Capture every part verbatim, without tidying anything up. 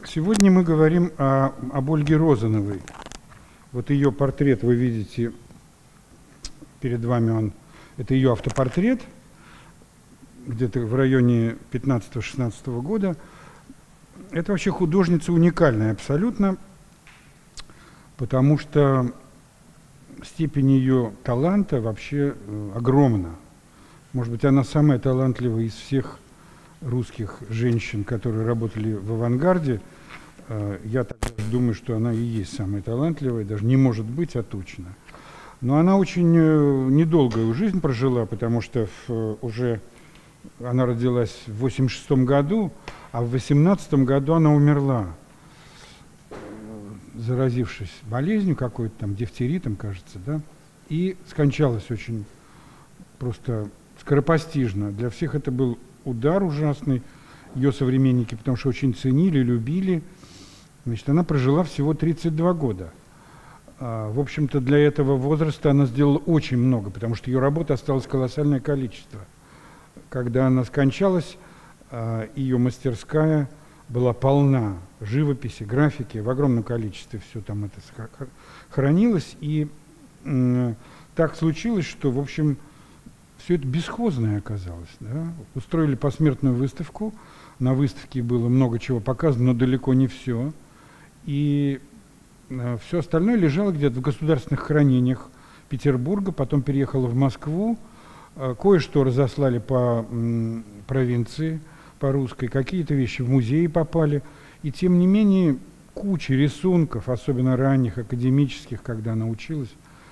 Сегодня мы говорим о, об Ольге Розановой. Вот ее портрет вы видите перед вами, он, это ее автопортрет, где-то в районе пятнадцатого-шестнадцатого года. Это вообще художница уникальная абсолютно, потому что степень ее таланта вообще огромна. Может быть, она самая талантливая из всех русских женщин, которые работали в авангарде. Я так даже думаю, что она и есть самая талантливая, даже не может быть, а точно. Но она очень недолгую жизнь прожила, потому что в, уже она родилась в восемьдесят шестом году, а в восемнадцатом году она умерла, заразившись болезнью какой-то, там, дифтеритом, кажется, да, и скончалась очень просто скоропостижно. Для всех это был удар ужасный, ее современники, потому что очень ценили, любили. Значит, она прожила всего тридцать два года. А, в общем-то, для этого возраста она сделала очень много, потому что ее работы осталось колоссальное количество. Когда она скончалась, а, ее мастерская была полна живописи, графики, в огромном количестве все там это хранилось. И м, так случилось, что, в общем, все это бесхозное оказалось. Да? Устроили посмертную выставку. На выставке было много чего показано, но далеко не все. И э, все остальное лежало где-то в государственных хранениях Петербурга, потом переехало в Москву. Э, кое-что разослали по м, провинции, по русской, какие-то вещи в музеи попали. И тем не менее куча рисунков, особенно ранних, академических, когда она училась,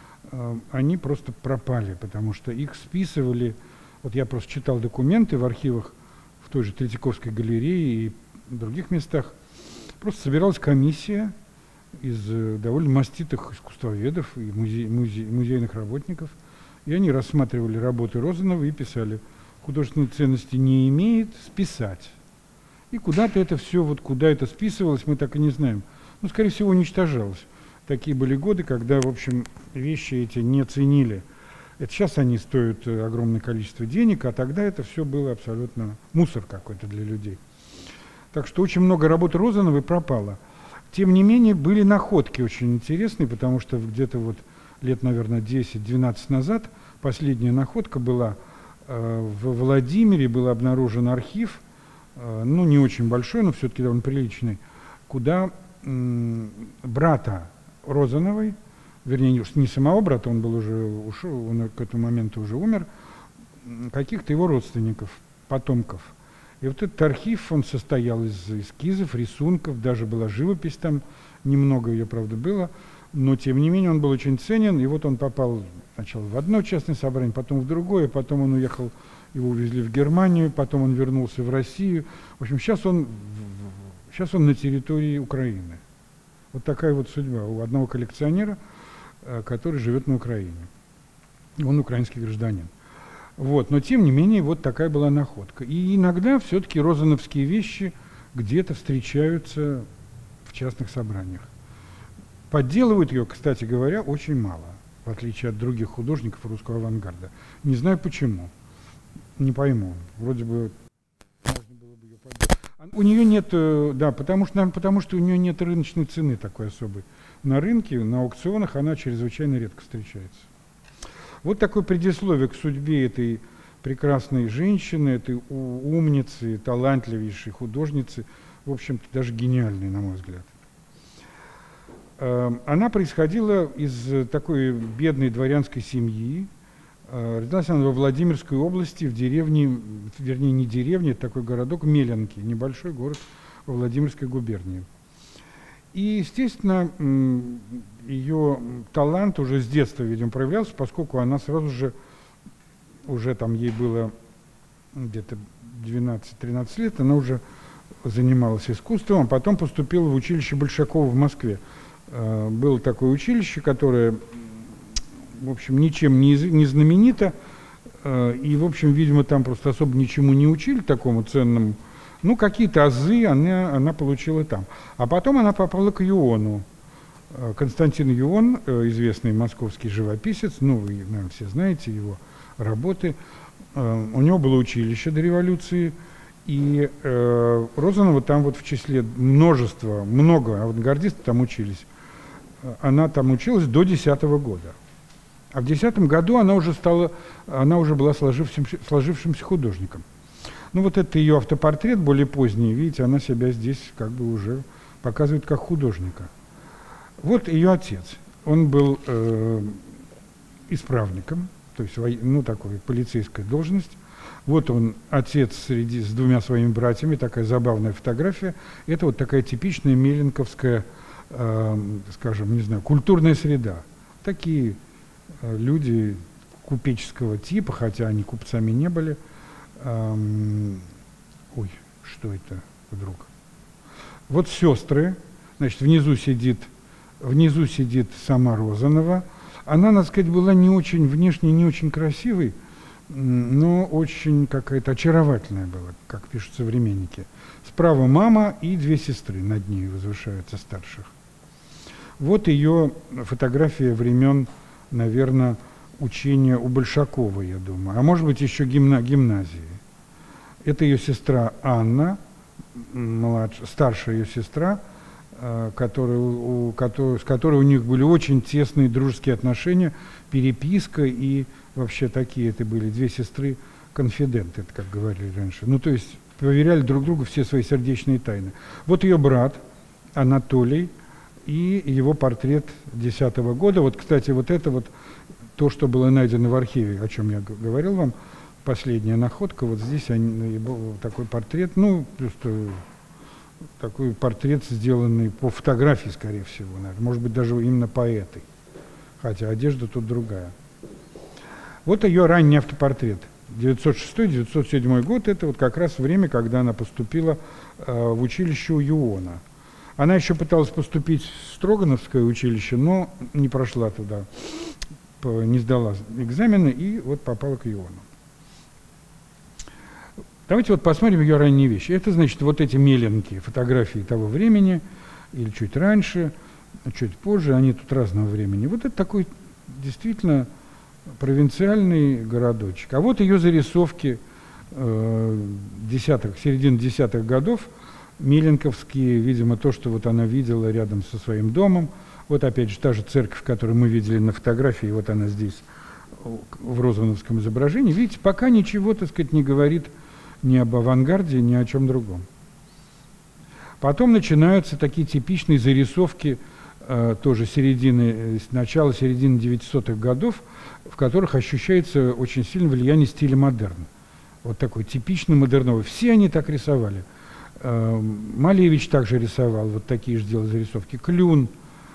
они просто пропали, потому что их списывали. Вот я просто читал документы в архивах в той же Третьяковской галерее и в других местах. Просто собиралась комиссия из довольно маститых искусствоведов и музей, музей, музейных работников, и они рассматривали работы Розановой и писали: художественной ценности не имеет, списать. И куда-то это все, вот куда это списывалось, мы так и не знаем. Ну, скорее всего, уничтожалось. Такие были годы, когда, в общем, вещи эти не ценили. Это сейчас они стоят огромное количество денег, а тогда это все было абсолютно мусор какой-то для людей. Так что очень много работы Розановой пропало. Тем не менее, были находки очень интересные, потому что где-то вот лет, наверное, десять-двенадцать назад последняя находка была э, в Владимире, был обнаружен архив, э, ну, не очень большой, но все-таки довольно приличный, куда э, брата Розановой, вернее, не самого брата, он был уже ушел, он к этому моменту уже умер, каких-то его родственников, потомков. И вот этот архив, он состоял из эскизов, рисунков, даже была живопись там, немного ее, правда, было, но тем не менее он был очень ценен, и вот он попал сначала в одно частное собрание, потом в другое, потом он уехал, его увезли в Германию, потом он вернулся в Россию. В общем, сейчас он, сейчас он на территории Украины. Вот такая вот судьба у одного коллекционера, который живет на Украине. Он украинский гражданин. Вот. Но тем не менее, вот такая была находка. И иногда все-таки розановские вещи где-то встречаются в частных собраниях. Подделывают ее, кстати говоря, очень мало, в отличие от других художников русского авангарда. Не знаю почему. Не пойму. Вроде бы можно было бы ее подделать. У нее нет, да, потому что, наверное, потому что у нее нет рыночной цены такой особой. На рынке, на аукционах она чрезвычайно редко встречается. Вот такое предисловие к судьбе этой прекрасной женщины, этой умницы, талантливейшей художницы, в общем-то, даже гениальной, на мой взгляд. Она происходила из такой бедной дворянской семьи. Родилась она во Владимирской области, в деревне, вернее, не деревне, это такой городок Меленки, небольшой город во Владимирской губернии. И, естественно, ее талант уже с детства, видимо, проявлялся, поскольку она сразу же, уже там ей было где-то двенадцать-тринадцать лет, она уже занималась искусством, а потом поступила в училище Большакова в Москве. Было такое училище, которое, в общем, ничем не, не знаменито, и, в общем, видимо, там просто особо ничему не учили такому ценному. Ну, какие-то азы она, она получила там. А потом она попала к Юону. Константин Юон, известный московский живописец, ну, вы, наверное, все знаете его работы. У него было училище до революции, И э, Розанова там вот в числе множества, много авангардистов там учились. Она там училась до десятого года. А в десятом году она уже стала, она уже была сложившимся, сложившимся художником. Ну вот это ее автопортрет, более поздний, видите, она себя здесь как бы уже показывает как художника. Вот ее отец. Он был э, исправником, то есть, ну, такой полицейская должность. Вот он, отец среди, с двумя своими братьями, такая забавная фотография. Это вот такая типичная меленковская, э, скажем, не знаю, культурная среда. Такие э, люди купеческого типа, хотя они купцами не были. Эм, ой, что это вдруг? Вот сестры, значит, внизу сидит, внизу сидит сама Розанова. Она, надо сказать, была не очень, внешне не очень красивой, но очень какая-то очаровательная была, как пишут современники. Справа мама и две сестры над ней возвышаются, старших. Вот ее фотография времен, наверное, учения у Большакова, я думаю, а может быть еще гимна, гимназии. Это ее сестра Анна, младшая, старшая ее сестра, которая, у, которой, с которой у них были очень тесные дружеские отношения, переписка, и вообще такие это были две сестры-конфиденты, как говорили раньше. Ну, то есть поверяли друг другу все свои сердечные тайны. Вот ее брат Анатолий и его портрет десятого года. Вот, кстати, вот это вот то, что было найдено в архиве, о чем я говорил вам, последняя находка, вот здесь они, такой портрет, ну, просто такой портрет, сделанный по фотографии, скорее всего, наверное. Может быть, даже именно по этой, хотя одежда тут другая. Вот ее ранний автопортрет. девятьсот шестой — девятьсот седьмой год, это вот как раз время, когда она поступила э, в училище у Юона. Она еще пыталась поступить в Строгановское училище, но не прошла туда, не сдала экзамены и вот попала к Юону. Давайте вот посмотрим ее ранние вещи. Это, значит, вот эти меленькие фотографии того времени, или чуть раньше, чуть позже, они тут разного времени. Вот это такой действительно провинциальный городочек. А вот ее зарисовки э, десятых, середины десятых годов, меленковские, видимо, то, что вот она видела рядом со своим домом. Вот опять же та же церковь, которую мы видели на фотографии, вот она здесь в розановском изображении. Видите, пока ничего, так сказать, не говорит ни об авангарде, ни о чем другом. Потом начинаются такие типичные зарисовки э, тоже середины, начала середины девятисотых годов, в которых ощущается очень сильное влияние стиля модерна. Вот такой типичный модерновый. Все они так рисовали. Э, Малевич также рисовал, вот такие же делал зарисовки. Клюн.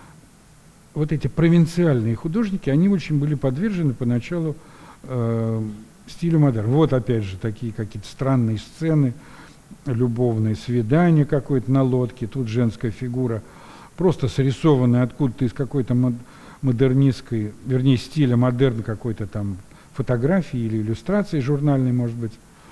Вот эти провинциальные художники, они очень были подвержены поначалу э, стилю модерн. Вот опять же такие какие-то странные сцены, любовные свидания какое-то на лодке, тут женская фигура, просто срисованная откуда-то из какой-то модернистской, вернее стиля модерн какой-то там фотографии или иллюстрации журнальной, может быть.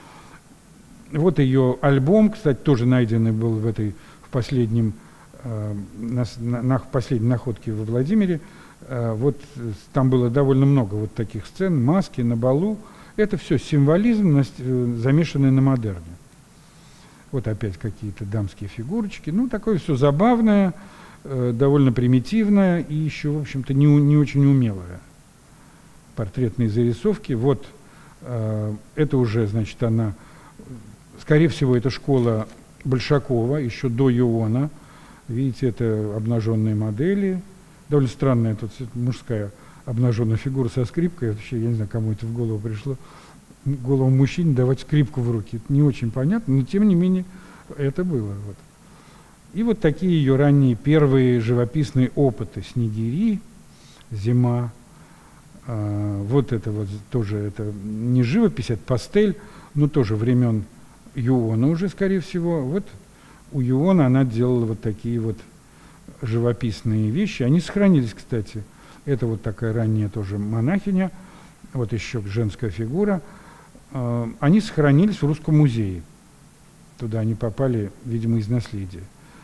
Вот ее альбом, кстати, тоже найденный был в этой, в последнем, э, на, на, на последней находке во Владимире. Э, вот там было довольно много вот таких сцен, маски на балу. Это все символизм, замешанный на модерне. Вот опять какие-то дамские фигурочки. Ну, такое все забавное, э, довольно примитивное и еще, в общем-то, не, не очень умелое. Портретные зарисовки. Вот э, это уже, значит, она, скорее всего, это школа Большакова, еще до Юона. Видите, это обнаженные модели. Довольно странная тут мужская обнаженная фигура со скрипкой. Вообще, я не знаю, кому это в голову пришло. В голову мужчине давать скрипку в руки. Это не очень понятно, но тем не менее это было. Вот. И вот такие ее ранние первые живописные опыты. Снегири, зима. А, вот это вот тоже, это не живопись, это пастель, но тоже времен Юона уже, скорее всего. Вот у Юона она делала вот такие вот живописные вещи. Они сохранились, кстати. Это вот такая ранняя тоже монахиня, вот еще женская фигура. Они сохранились в Русском музее. Туда они попали, видимо, из наследия.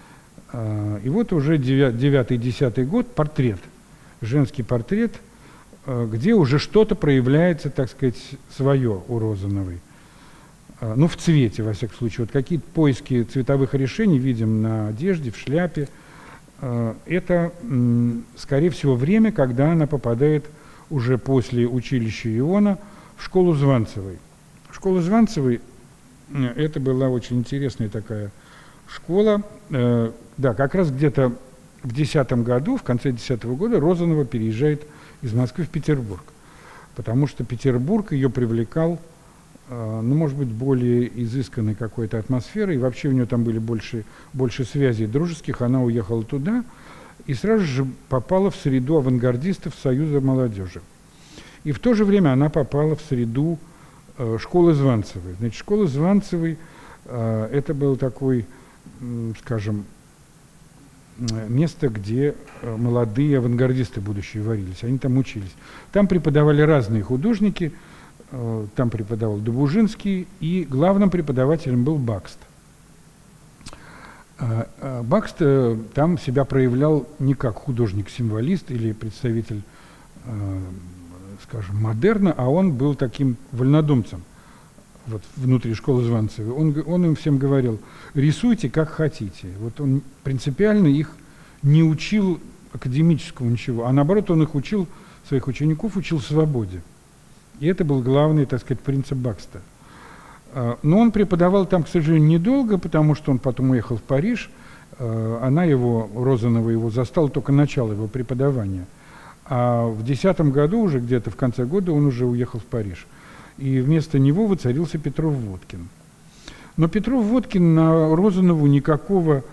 И вот уже девятый-десятый год, портрет, женский портрет, где уже что-то проявляется, так сказать, свое у Розановой. ну, в цвете, во всяком случае. Вот какие-то поиски цветовых решений видим на одежде, в шляпе. Это, скорее всего, время, когда она попадает уже после училища Иона в школу Званцевой. Школа Званцевой – это была очень интересная такая школа. Да, как раз где-то в десятом году, в конце десятого года, Розанова переезжает из Москвы в Петербург, потому что Петербург ее привлекал, ну, может быть, более изысканной какой-то атмосферой, и вообще у нее там были больше, больше связей дружеских. Она уехала туда и сразу же попала в среду авангардистов Союза молодежи. И в то же время она попала в среду э, школы Званцевой. Значит, школа Званцевой э, это был такой, э, скажем, место, где молодые авангардисты будущие варились. Они там учились. Там преподавали разные художники. Там преподавал Добужинский, и главным преподавателем был Бакст. Бакст там себя проявлял не как художник-символист или представитель, скажем, модерна, а он был таким вольнодумцем вот, внутри школы Званцевой. Он, он им всем говорил: рисуйте как хотите. Вот он принципиально их не учил академическому ничего, а наоборот он их учил, своих учеников учил свободе. И это был главный, так сказать, принцип Бакста. Но он преподавал там, к сожалению, недолго, потому что он потом уехал в Париж. Она его, Розанова, его застала только начало его преподавания. А в десятом году, уже где-то в конце года, он уже уехал в Париж. И вместо него воцарился Петров-Водкин. Но Петров-Водкин на Розанову никакого,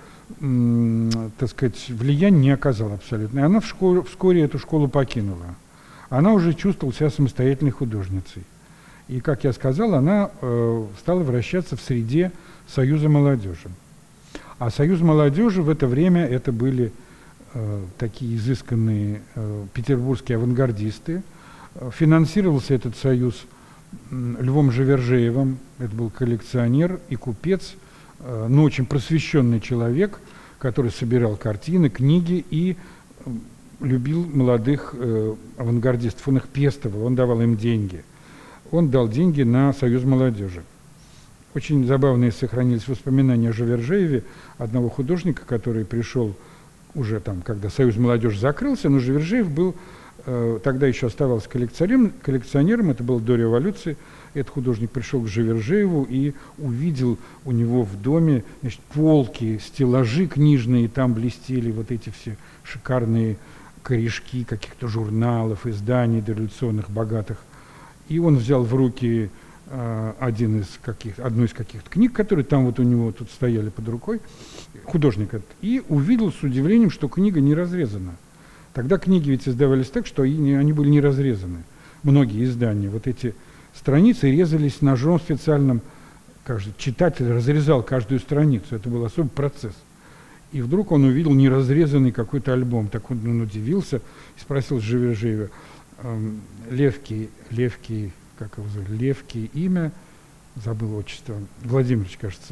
так сказать, влияния не оказал абсолютно. И она в школе, вскоре эту школу покинула. Она уже чувствовала себя самостоятельной художницей. И, как я сказал, она э, стала вращаться в среде Союза молодежи. А Союз молодежи в это время это были э, такие изысканные э, петербургские авангардисты. Финансировался этот союз э, Львом Живержеевым. Это был коллекционер и купец, э, но очень просвещенный человек, который собирал картины, книги и э, любил молодых э, авангардистов, он их пестовал, он давал им деньги. Он дал деньги на Союз молодежи. Очень забавные сохранились воспоминания о Живержееве, одного художника, который пришел уже там, когда Союз молодежи закрылся, но Живержеев был, э, тогда еще оставался коллекционером, коллекционером, это было до революции. Этот художник пришел к Живержееву и увидел у него в доме, значит, полки, стеллажи книжные, и там блестели вот эти все шикарные корешки каких-то журналов, изданий дореволюционных, богатых. И он взял в руки э, один из каких, одну из каких-то книг, которые там вот у него тут стояли под рукой, художник этот, и увидел с удивлением, что книга не разрезана. Тогда книги ведь издавались так, что они, они были не разрезаны. Многие издания. Вот эти страницы резались ножом специальным. Каждый читатель разрезал каждую страницу. Это был особый процесс. И вдруг он увидел неразрезанный какой-то альбом. Так он, он удивился и спросил Живержеева: эм, Левкий, Левкий, как его зовут, Левкий, имя, забыл отчество, Владимирович, кажется.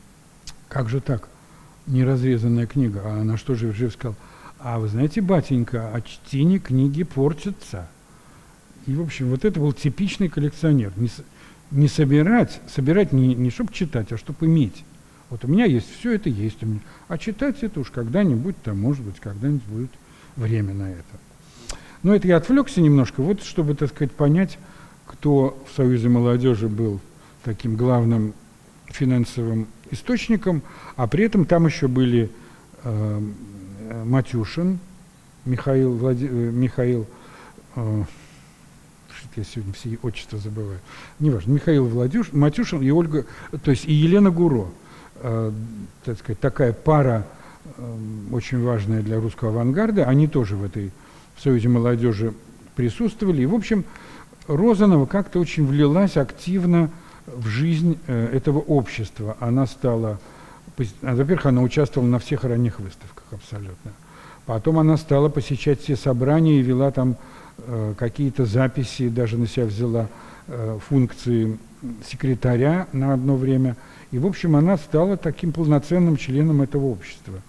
Как же так? Неразрезанная книга. А на что Живержеев сказал: а вы знаете, батенька, от чтения книги портятся. И, в общем, вот это был типичный коллекционер. Не, не собирать, собирать не, не чтобы читать, а чтобы иметь. Вот у меня есть, все это есть у меня. А читать это уж когда-нибудь, там, может быть, когда-нибудь будет время на это. Но это я отвлекся немножко, вот чтобы, так сказать, понять, кто в Союзе молодежи был таким главным финансовым источником, а при этом там еще были э, Матюшин, Михаил, Влади... Михаил э, я сегодня все отчества забываю, неважно, Михаил Владюш... Матюшин и Ольга, то есть и Елена Гуро. Э, так сказать, такая пара э, очень важная для русского авангарда, они тоже в этой в Союзе молодежи присутствовали. И, в общем, Розанова как-то очень влилась активно в жизнь э, этого общества. Она стала, во-первых, она участвовала на всех ранних выставках абсолютно. Потом она стала посещать все собрания и вела там э, какие-то записи, даже на себя взяла э, функции секретаря на одно время. И, в общем, она стала таким полноценным членом этого общества.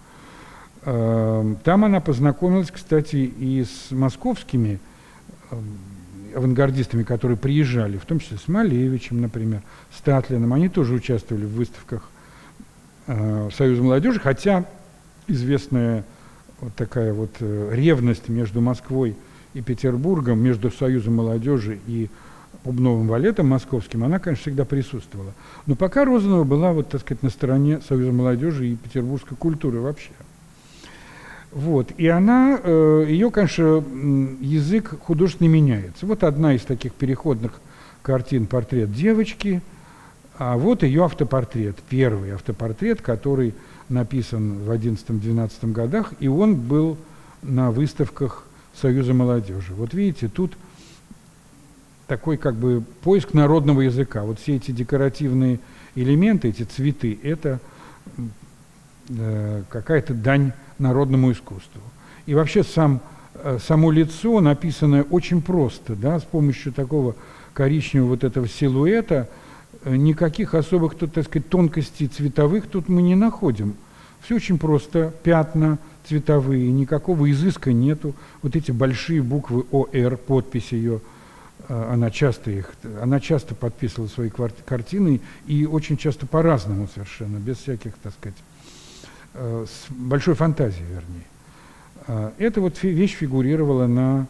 Там она познакомилась, кстати, и с московскими авангардистами, которые приезжали, в том числе с Малевичем, например, с Татлиным, они тоже участвовали в выставках э, Союза молодежи, хотя известная вот такая вот э, ревность между Москвой и Петербургом, между Союзом молодежи и бубновым балетом московским, она, конечно, всегда присутствовала. Но пока Розанова была, вот, так сказать, на стороне Союза молодежи и петербургской культуры вообще. Вот. И она, э, ее, конечно, язык художественный меняется. Вот одна из таких переходных картин «Портрет девочки», а вот ее автопортрет, первый автопортрет, который написан в одиннадцатом-двенадцатом годах, и он был на выставках Союза молодежи. Вот видите, тут такой как бы поиск народного языка. Вот все эти декоративные элементы, эти цветы, это э, какая-то дань народному искусству. И вообще сам, э, само лицо, написанное очень просто, да, с помощью такого коричневого вот этого силуэта, э, никаких особых, тут, так сказать, тонкостей цветовых тут мы не находим. Все очень просто, пятна цветовые, никакого изыска нету. Вот эти большие буквы О Р, подпись ее, она часто их, она часто подписывала свои картины, и очень часто по-разному совершенно, без всяких, так сказать, с большой фантазией, вернее. Эта вот вещь фигурировала на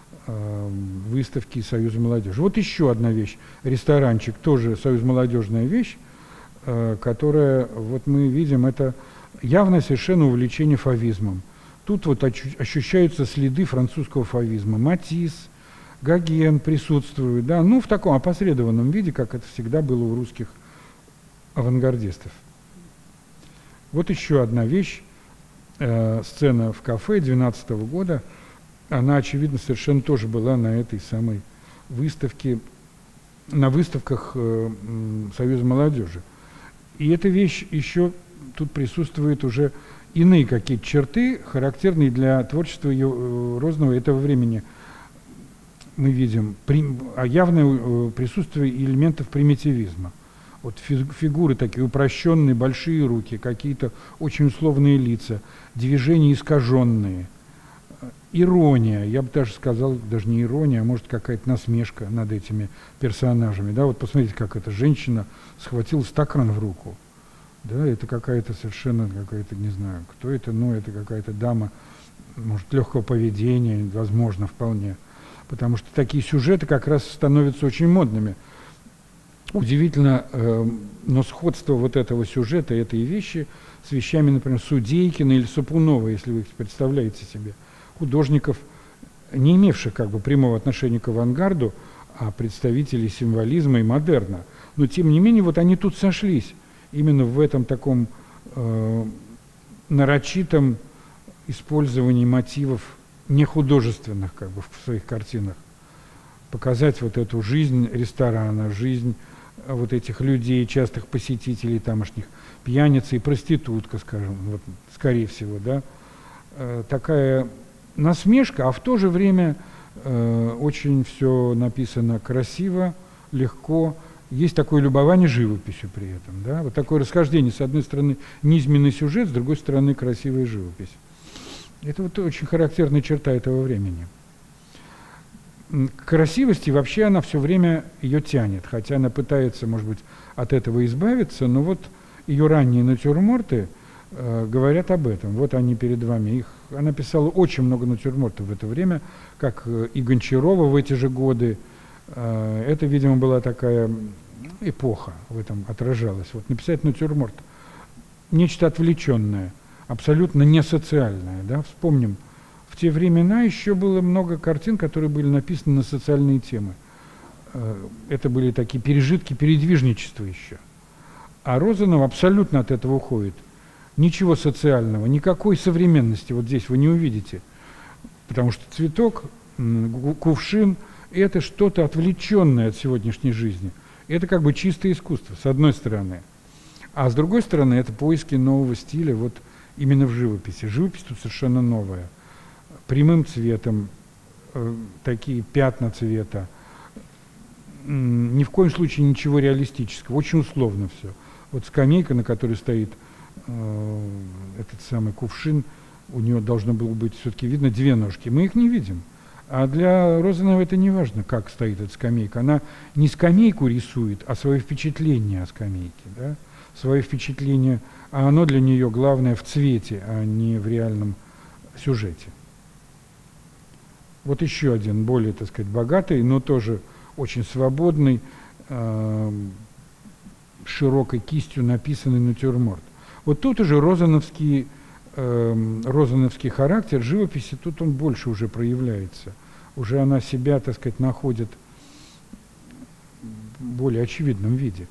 выставке Союза молодежи. Вот еще одна вещь, ресторанчик, тоже Союз молодежная вещь, которая, вот мы видим, это явное совершенно увлечение фавизмом. Тут вот ощущаются следы французского фавизма. Матисс, Гоген присутствует, да, ну в таком опосредованном виде, как это всегда было у русских авангардистов. Вот еще одна вещь, э, сцена в кафе двенадцатого года, она, очевидно, совершенно тоже была на этой самой выставке, на выставках э, Союза молодежи. И эта вещь еще, тут присутствуют уже иные какие-то черты, характерные для творчества ее, э, Розанова этого времени. Мы видим явное присутствие элементов примитивизма. Вот фигуры такие упрощенные, большие руки, какие-то очень условные лица, движения искаженные, ирония, я бы даже сказал, даже не ирония, а может какая-то насмешка над этими персонажами. Да? Вот посмотрите, как эта женщина схватила стакан в руку. Да? Это какая-то совершенно, какая-то, не знаю, кто это, но это какая-то дама, может, легкого поведения, возможно, вполне. Потому что такие сюжеты как раз становятся очень модными. Удивительно, э, но сходство вот этого сюжета, этой вещи с вещами, например, Судейкина или Сапунова, если вы их представляете себе, художников, не имевших как бы прямого отношения к авангарду, а представителей символизма и модерна. Но тем не менее, вот они тут сошлись именно в этом таком э, нарочитом использовании мотивов нехудожественных как бы в своих картинах, показать вот эту жизнь ресторана, жизнь вот этих людей, частых посетителей тамошних, пьяница и проститутка, скажем, вот, скорее всего, да, э, такая насмешка, а в то же время э, очень все написано красиво, легко, есть такое любование живописью при этом, да, вот такое расхождение, с одной стороны низменный сюжет, с другой стороны красивая живопись. Это вот очень характерная черта этого времени. К красивости вообще она все время ее тянет, хотя она пытается, может быть, от этого избавиться, но вот ее ранние натюрморты э, говорят об этом. Вот они перед вами. Их, она писала очень много натюрмортов в это время, как и Гончарова в эти же годы. Э, это, видимо, была такая эпоха, в этом отражалась. Вот написать натюрморт, нечто отвлеченное, абсолютно не социальное. Да? Вспомним, в те времена еще было много картин, которые были написаны на социальные темы. Это были такие пережитки передвижничества еще. А Розанов абсолютно от этого уходит. Ничего социального, никакой современности вот здесь вы не увидите. Потому что цветок, кувшин – это что-то отвлеченное от сегодняшней жизни. Это как бы чистое искусство, с одной стороны. А с другой стороны, это поиски нового стиля вот именно в живописи. Живопись тут совершенно новая. Прямым цветом, э, такие пятна цвета. Ни в коем случае ничего реалистического, очень условно все. Вот скамейка, на которой стоит э, этот самый кувшин, у нее должно было быть все-таки видно две ножки. Мы их не видим. А для Розановой это не важно, как стоит эта скамейка. Она не скамейку рисует, а свое впечатление о скамейке. Да? Свое впечатление, а оно для нее главное в цвете, а не в реальном сюжете. Вот еще один, более, так сказать, богатый, но тоже очень свободный, э, широкой кистью написанный натюрморт. Вот тут уже розановский, э, розановский характер живописи, тут он больше уже проявляется. Уже она себя, так сказать, находит в более очевидном виде.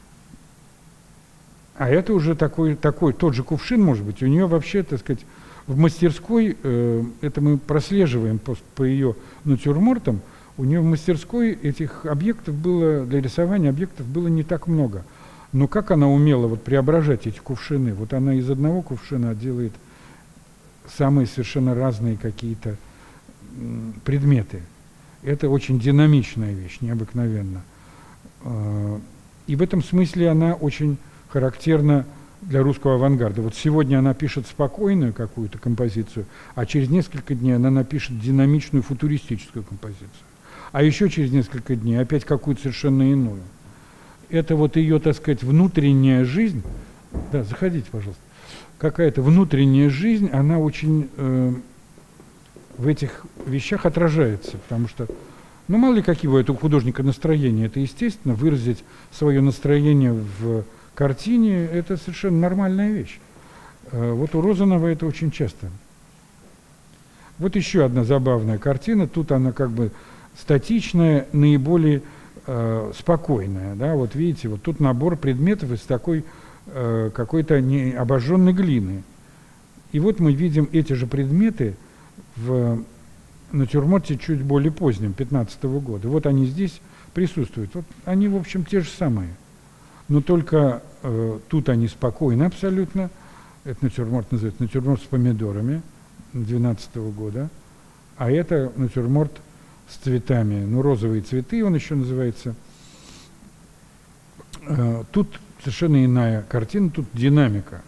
А это уже такой, такой тот же кувшин, может быть, у нее вообще, так сказать, в мастерской, э, это мы прослеживаем по, по ее натюрмортам, у нее в мастерской этих объектов было, для рисования объектов было не так много. Но как она умела вот преображать эти кувшины? Вот она из одного кувшина делает самые совершенно разные какие-то предметы. Это очень динамичная вещь, необыкновенно. И в этом смысле она очень характерна для русского авангарда. Вот сегодня она пишет спокойную какую-то композицию, а через несколько дней она напишет динамичную футуристическую композицию. А еще через несколько дней опять какую-то совершенно иную. Это вот ее, так сказать, внутренняя жизнь. Да, заходите, пожалуйста. Какая-то внутренняя жизнь, она очень э, в этих вещах отражается, потому что, ну, мало ли какие бывают у художника настроения. Это, естественно, выразить свое настроение в картине – это совершенно нормальная вещь. Э, вот у Розанова это очень часто. Вот еще одна забавная картина. Тут она как бы статичная, наиболее э, спокойная. Да? Вот видите, вот тут набор предметов из такой э, какой-то не обожженной глины. И вот мы видим эти же предметы в натюрморте чуть более позднем, пятнадцатого года. Вот они здесь присутствуют. Вот они, в общем, те же самые. Но только э, тут они спокойны абсолютно. Это натюрморт называется натюрморт с помидорами двенадцатого года. А это натюрморт с цветами, ну, розовые цветы, он еще называется. Э, тут совершенно иная картина, тут динамика.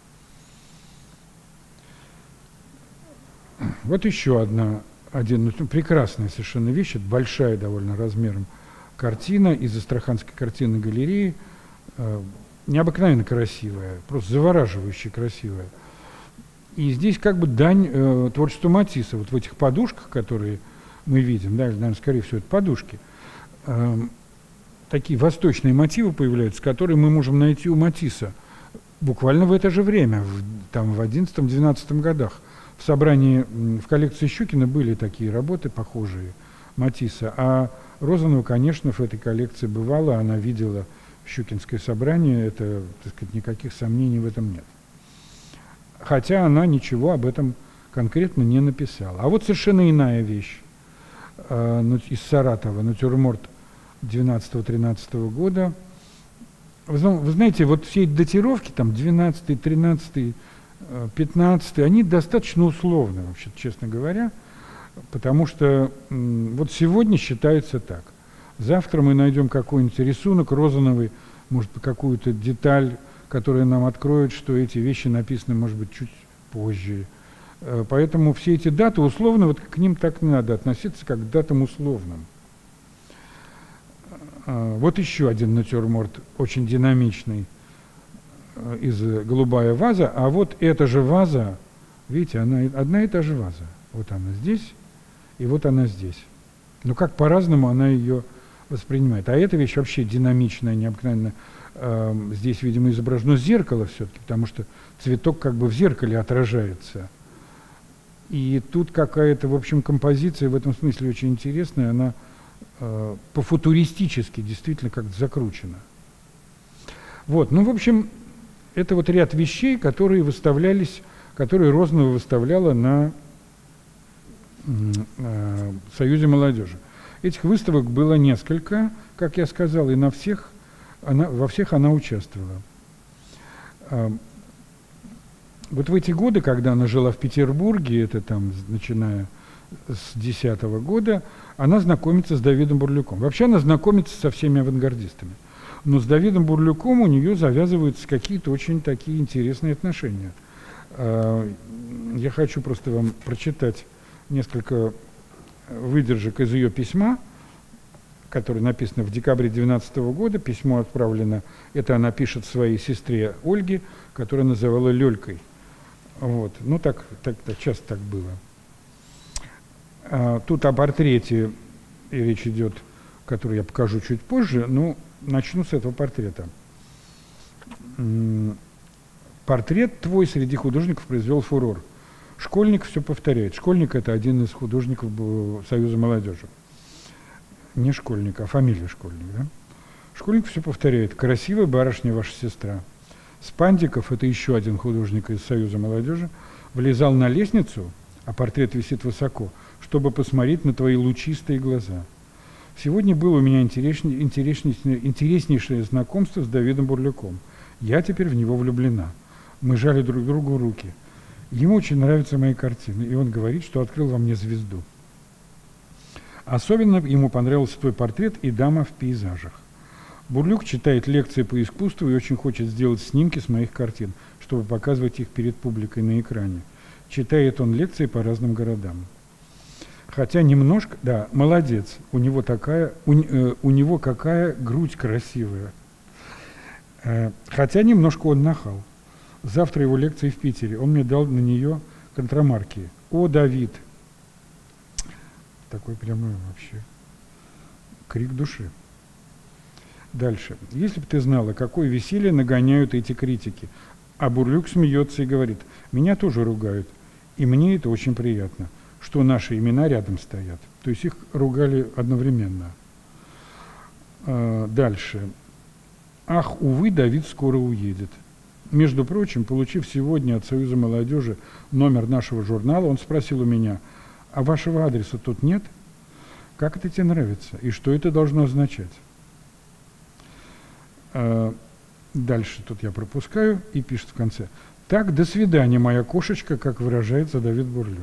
Вот еще одна, один, ну, прекрасная совершенно вещь, это большая довольно размером картина из Астраханской картинной галереи, э, необыкновенно красивая, просто завораживающе красивая. И здесь как бы дань э, творчеству Матисса, вот в этих подушках, которые мы видим, да, наверное, скорее всего, это подушки, э, такие восточные мотивы появляются, которые мы можем найти у Матисса буквально в это же время, в, там, в одиннадцатом-двенадцатом годах. В собрании, в коллекции Щукина были такие работы, похожие, Матисса, а Розанова, конечно, в этой коллекции бывала, она видела щукинское собрание, это, так сказать, никаких сомнений в этом нет. Хотя она ничего об этом конкретно не написала. А вот совершенно иная вещь э, из Саратова, натюрморт двенадцатого-тринадцатого года. Вы, вы знаете, вот все эти датировки, там, двенадцатый, тринадцатый, пятнадцатый, они достаточно условны, вообще, честно говоря, потому что м, вот сегодня считается так. Завтра мы найдем какой-нибудь рисунок Розановой, может быть, какую-то деталь, которая нам откроет, что эти вещи написаны, может быть, чуть позже. Поэтому все эти даты условно, вот к ним так не надо относиться, как к датам условным. Вот еще один натюрморт, очень динамичный, из «Голубая ваза», а вот эта же ваза, видите, она одна и та же ваза. Вот она здесь, и вот она здесь. Но как по-разному она ее воспринимает. А эта вещь вообще динамичная, необыкновенно. Э, здесь, видимо, изображено зеркало все-таки, потому что цветок как бы в зеркале отражается. И тут какая-то, в общем, композиция в этом смысле очень интересная, она э, по-футуристически действительно как-то закручена. Вот, ну, в общем, это вот ряд вещей, которые выставлялись, которые Розанова выставляла на э, Союзе молодежи. Этих выставок было несколько, как я сказал, и на всех она, во всех она участвовала. Э, вот в эти годы, когда она жила в Петербурге, это там, начиная с десятого года, она знакомится с Давидом Бурлюком. Вообще она знакомится со всеми авангардистами. Но с Давидом Бурлюком у нее завязываются какие-то очень такие интересные отношения. Я хочу просто вам прочитать несколько выдержек из ее письма, которое написано в декабре две тысячи двенадцатого года. Письмо отправлено, это она пишет своей сестре Ольге, которая называла Лёлькой. Вот. Ну, так, так, так часто так было. А, тут о портрете и речь идет, который я покажу чуть позже, но начну с этого портрета. Портрет твой среди художников произвел фурор. Школьник все повторяет. Школьник – это один из художников Союза молодежи. Не школьник, а фамилия школьник. Да? Школьник все повторяет. Красивая барышня ваша сестра. Спандиков – это еще один художник из Союза молодежи. Влезал на лестницу, а портрет висит высоко, чтобы посмотреть на твои лучистые глаза. Сегодня было у меня интересней, интереснейшее, интереснейшее знакомство с Давидом Бурлюком. Я теперь в него влюблена. Мы жали друг другу руки. Ему очень нравятся мои картины, и он говорит, что открыл во мне звезду. Особенно ему понравился твой портрет и дама в пейзажах. Бурлюк читает лекции по искусству и очень хочет сделать снимки с моих картин, чтобы показывать их перед публикой на экране. Читает он лекции по разным городам. Хотя немножко... Да, молодец. У него такая... У, э, у него какая грудь красивая. Э, хотя немножко он нахал. Завтра его лекция в Питере. Он мне дал на нее контрамарки. О, Давид! Такой прямо вообще крик души. Дальше. Если бы ты знала, какое веселье нагоняют эти критики. А Бурлюк смеется и говорит, меня тоже ругают. И мне это очень приятно, что наши имена рядом стоят. То есть их ругали одновременно. А, дальше. Ах, увы, Давид скоро уедет. Между прочим, получив сегодня от Союза молодежи номер нашего журнала, он спросил у меня, а вашего адреса тут нет? Как это тебе нравится? И что это должно означать? А, дальше тут я пропускаю и пишет в конце. Так, до свидания, моя кошечка, как выражается Давид Бурлюк.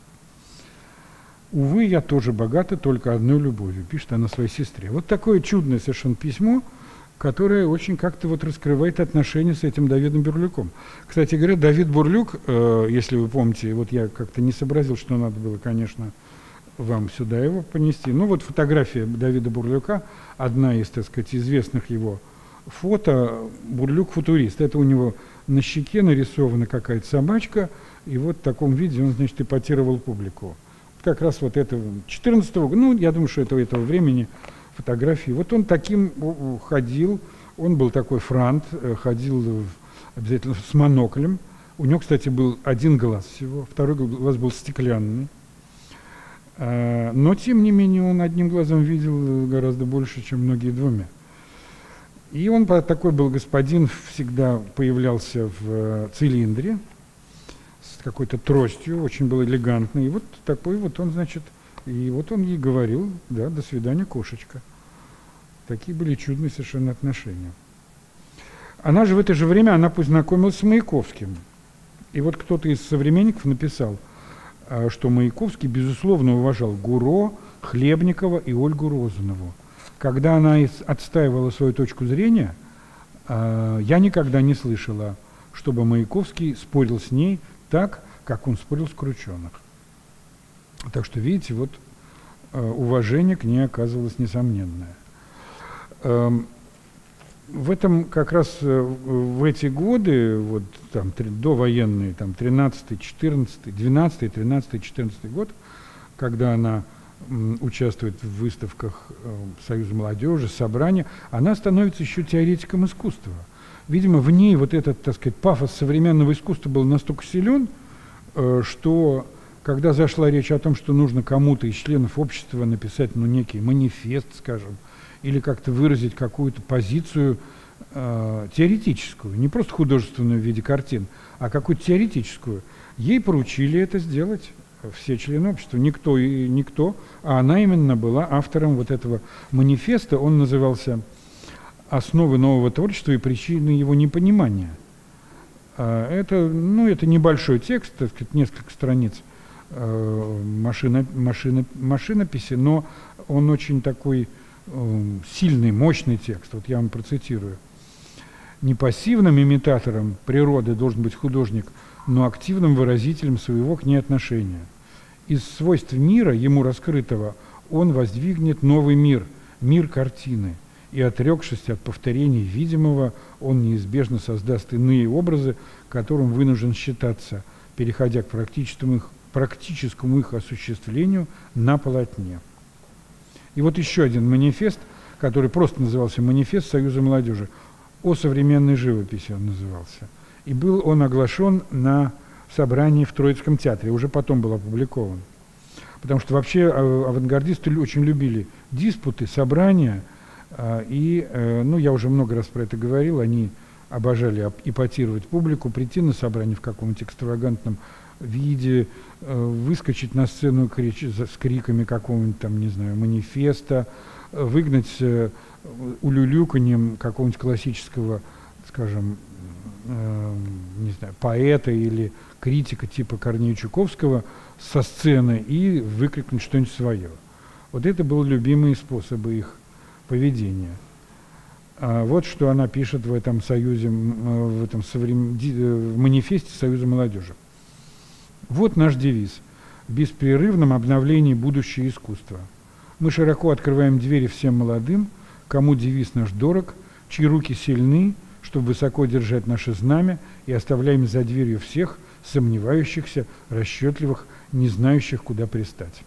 Увы, я тоже богата только одной любовью, пишет она своей сестре. Вот такое чудное совершенно письмо, которое очень как-то вот раскрывает отношения с этим Давидом Бурлюком. Кстати говоря, Давид Бурлюк, э, если вы помните, вот я как-то не сообразил, что надо было, конечно, вам сюда его понести. Ну вот фотография Давида Бурлюка, одна из, так сказать, известных его фото, Бурлюк-футурист. Это у него на щеке нарисована какая-то собачка, и вот в таком виде он, значит, эпатировал публику. Как раз вот этого четырнадцатого года, ну, я думаю, что это этого времени фотографии. Вот он таким ходил, он был такой франт, ходил обязательно с моноклем. У него, кстати, был один глаз всего, второй глаз был стеклянный. Но, тем не менее, он одним глазом видел гораздо больше, чем многие двумя. И он такой был господин, всегда появлялся в цилиндре, с какой-то тростью, очень был элегантный. И вот такой вот он, значит, и вот он ей говорил, да, до свидания, кошечка. Такие были чудные совершенно отношения. Она же в это же время, она познакомилась с Маяковским. И вот кто-то из современников написал, что Маяковский, безусловно, уважал Гуро, Хлебникова и Ольгу Розанову. Когда она отстаивала свою точку зрения, я никогда не слышала, чтобы Маяковский спорил с ней так, как он спорил с Крученых. Так что, видите, вот уважение к ней оказывалось несомненное. В этом как раз в эти годы, вот там довоенные, там тринадцатый, четырнадцатый, двенадцатый, тринадцатый, четырнадцатый год, когда она участвует в выставках Союза молодежи, собрания, она становится еще теоретиком искусства. Видимо, в ней вот этот, так сказать, пафос современного искусства был настолько силен, что когда зашла речь о том, что нужно кому-то из членов общества написать, ну, некий манифест, скажем, или как-то выразить какую-то позицию э, теоретическую, не просто художественную в виде картин, а какую-то теоретическую, ей поручили это сделать все члены общества, никто и никто, а она именно была автором вот этого манифеста, он назывался «Основы нового творчества и причины его непонимания». Это, ну, это небольшой текст, так сказать, несколько страниц э, машина, машина, машинописи, но он очень такой э, сильный, мощный текст. Вот я вам процитирую. «Не пассивным имитатором природы должен быть художник, но активным выразителем своего к ней отношения. Из свойств мира, ему раскрытого, он воздвигнет новый мир, мир картины. И, отрекшись от повторений видимого, он неизбежно создаст иные образы, которым вынужден считаться, переходя к практическому их, практическому их осуществлению на полотне. И вот еще один манифест, который просто назывался «Манифест Союза молодежи». О современной живописи он назывался. И был он оглашен на собрании в Троицком театре, уже потом был опубликован. Потому что вообще авангардисты очень любили диспуты, собрания, и, ну, я уже много раз про это говорил, они обожали эпатировать публику, прийти на собрание в каком-нибудь экстравагантном виде, выскочить на сцену с криками какого-нибудь там, не знаю, манифеста, выгнать улюлюканьем какого-нибудь классического, скажем, не знаю, поэта или критика типа Корнея Чуковского со сцены и выкрикнуть что-нибудь свое. Вот это были любимые способы их поведения. А вот что она пишет в этом союзе, в этом соврем... в манифесте Союза молодежи. Вот наш девиз: в беспрерывном обновлении будущее искусства. Мы широко открываем двери всем молодым, кому девиз наш дорог, чьи руки сильны, чтобы высоко держать наше знамя, и оставляем за дверью всех сомневающихся, расчетливых, не знающих, куда пристать.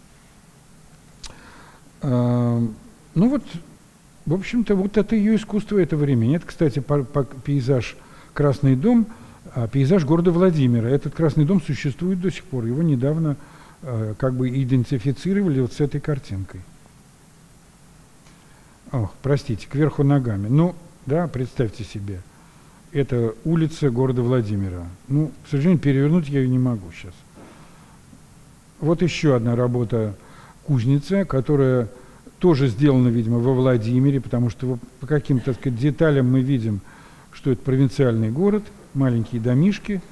А, ну вот, в общем-то, вот это ее искусство этого времени. Это, кстати, по, по, пейзаж «Красный дом», а, пейзаж города Владимира. Этот Красный дом существует до сих пор. Его недавно а, как бы идентифицировали вот с этой картинкой. Ох, простите, кверху ногами. Ну, да, представьте себе. Это улица города Владимира. Ну, к сожалению, перевернуть я ее не могу сейчас. Вот еще одна работа кузницы, которая тоже сделана, видимо, во Владимире, потому что по каким-то, так сказать, деталям мы видим, что это провинциальный город, маленькие домишки.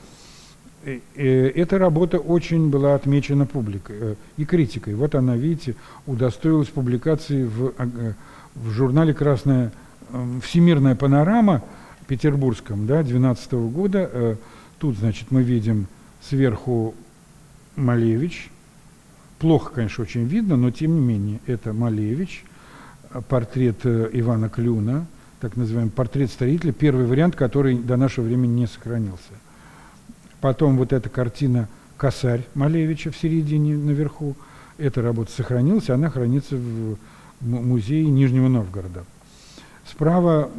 Эта работа очень была отмечена публикой и критикой. Вот она, видите, удостоилась публикации в, в журнале «Красная всемирная панорама» петербургском, да, двенадцатого года. Тут, значит, мы видим сверху Малевич. Плохо, конечно, очень видно, но тем не менее, это Малевич, портрет Ивана Клюна, так называемый портрет строителя, первый вариант, который до нашего времени не сохранился. Потом вот эта картина «Косарь» Малевича в середине, наверху. Эта работа сохранилась, она хранится в музее Нижнего Новгорода. Справа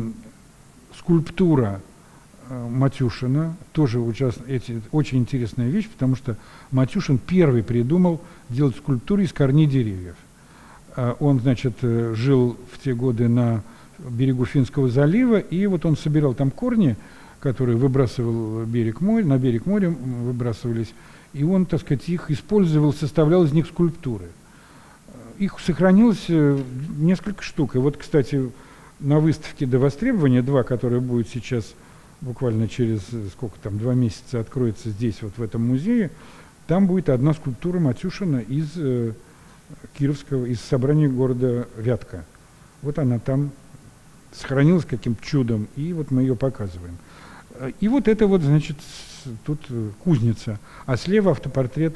скульптура Матюшина, тоже очень интересная вещь, потому что Матюшин первый придумал делать скульптуры из корней деревьев. Он, значит, жил в те годы на берегу Финского залива, и вот он собирал там корни, которые выбрасывал берег моря, на берег моря выбрасывались, и он, так сказать, их использовал, составлял из них скульптуры. Их сохранилось несколько штук. И вот, кстати, на выставке «До востребования два», которая будет сейчас буквально через сколько там, два месяца откроется здесь, вот в этом музее, там будет одна скульптура Матюшина из э, Кировского, из собрания города Вятка. Вот она там сохранилась каким-то чудом, и вот мы ее показываем. И вот это вот, значит, тут кузница. А слева автопортрет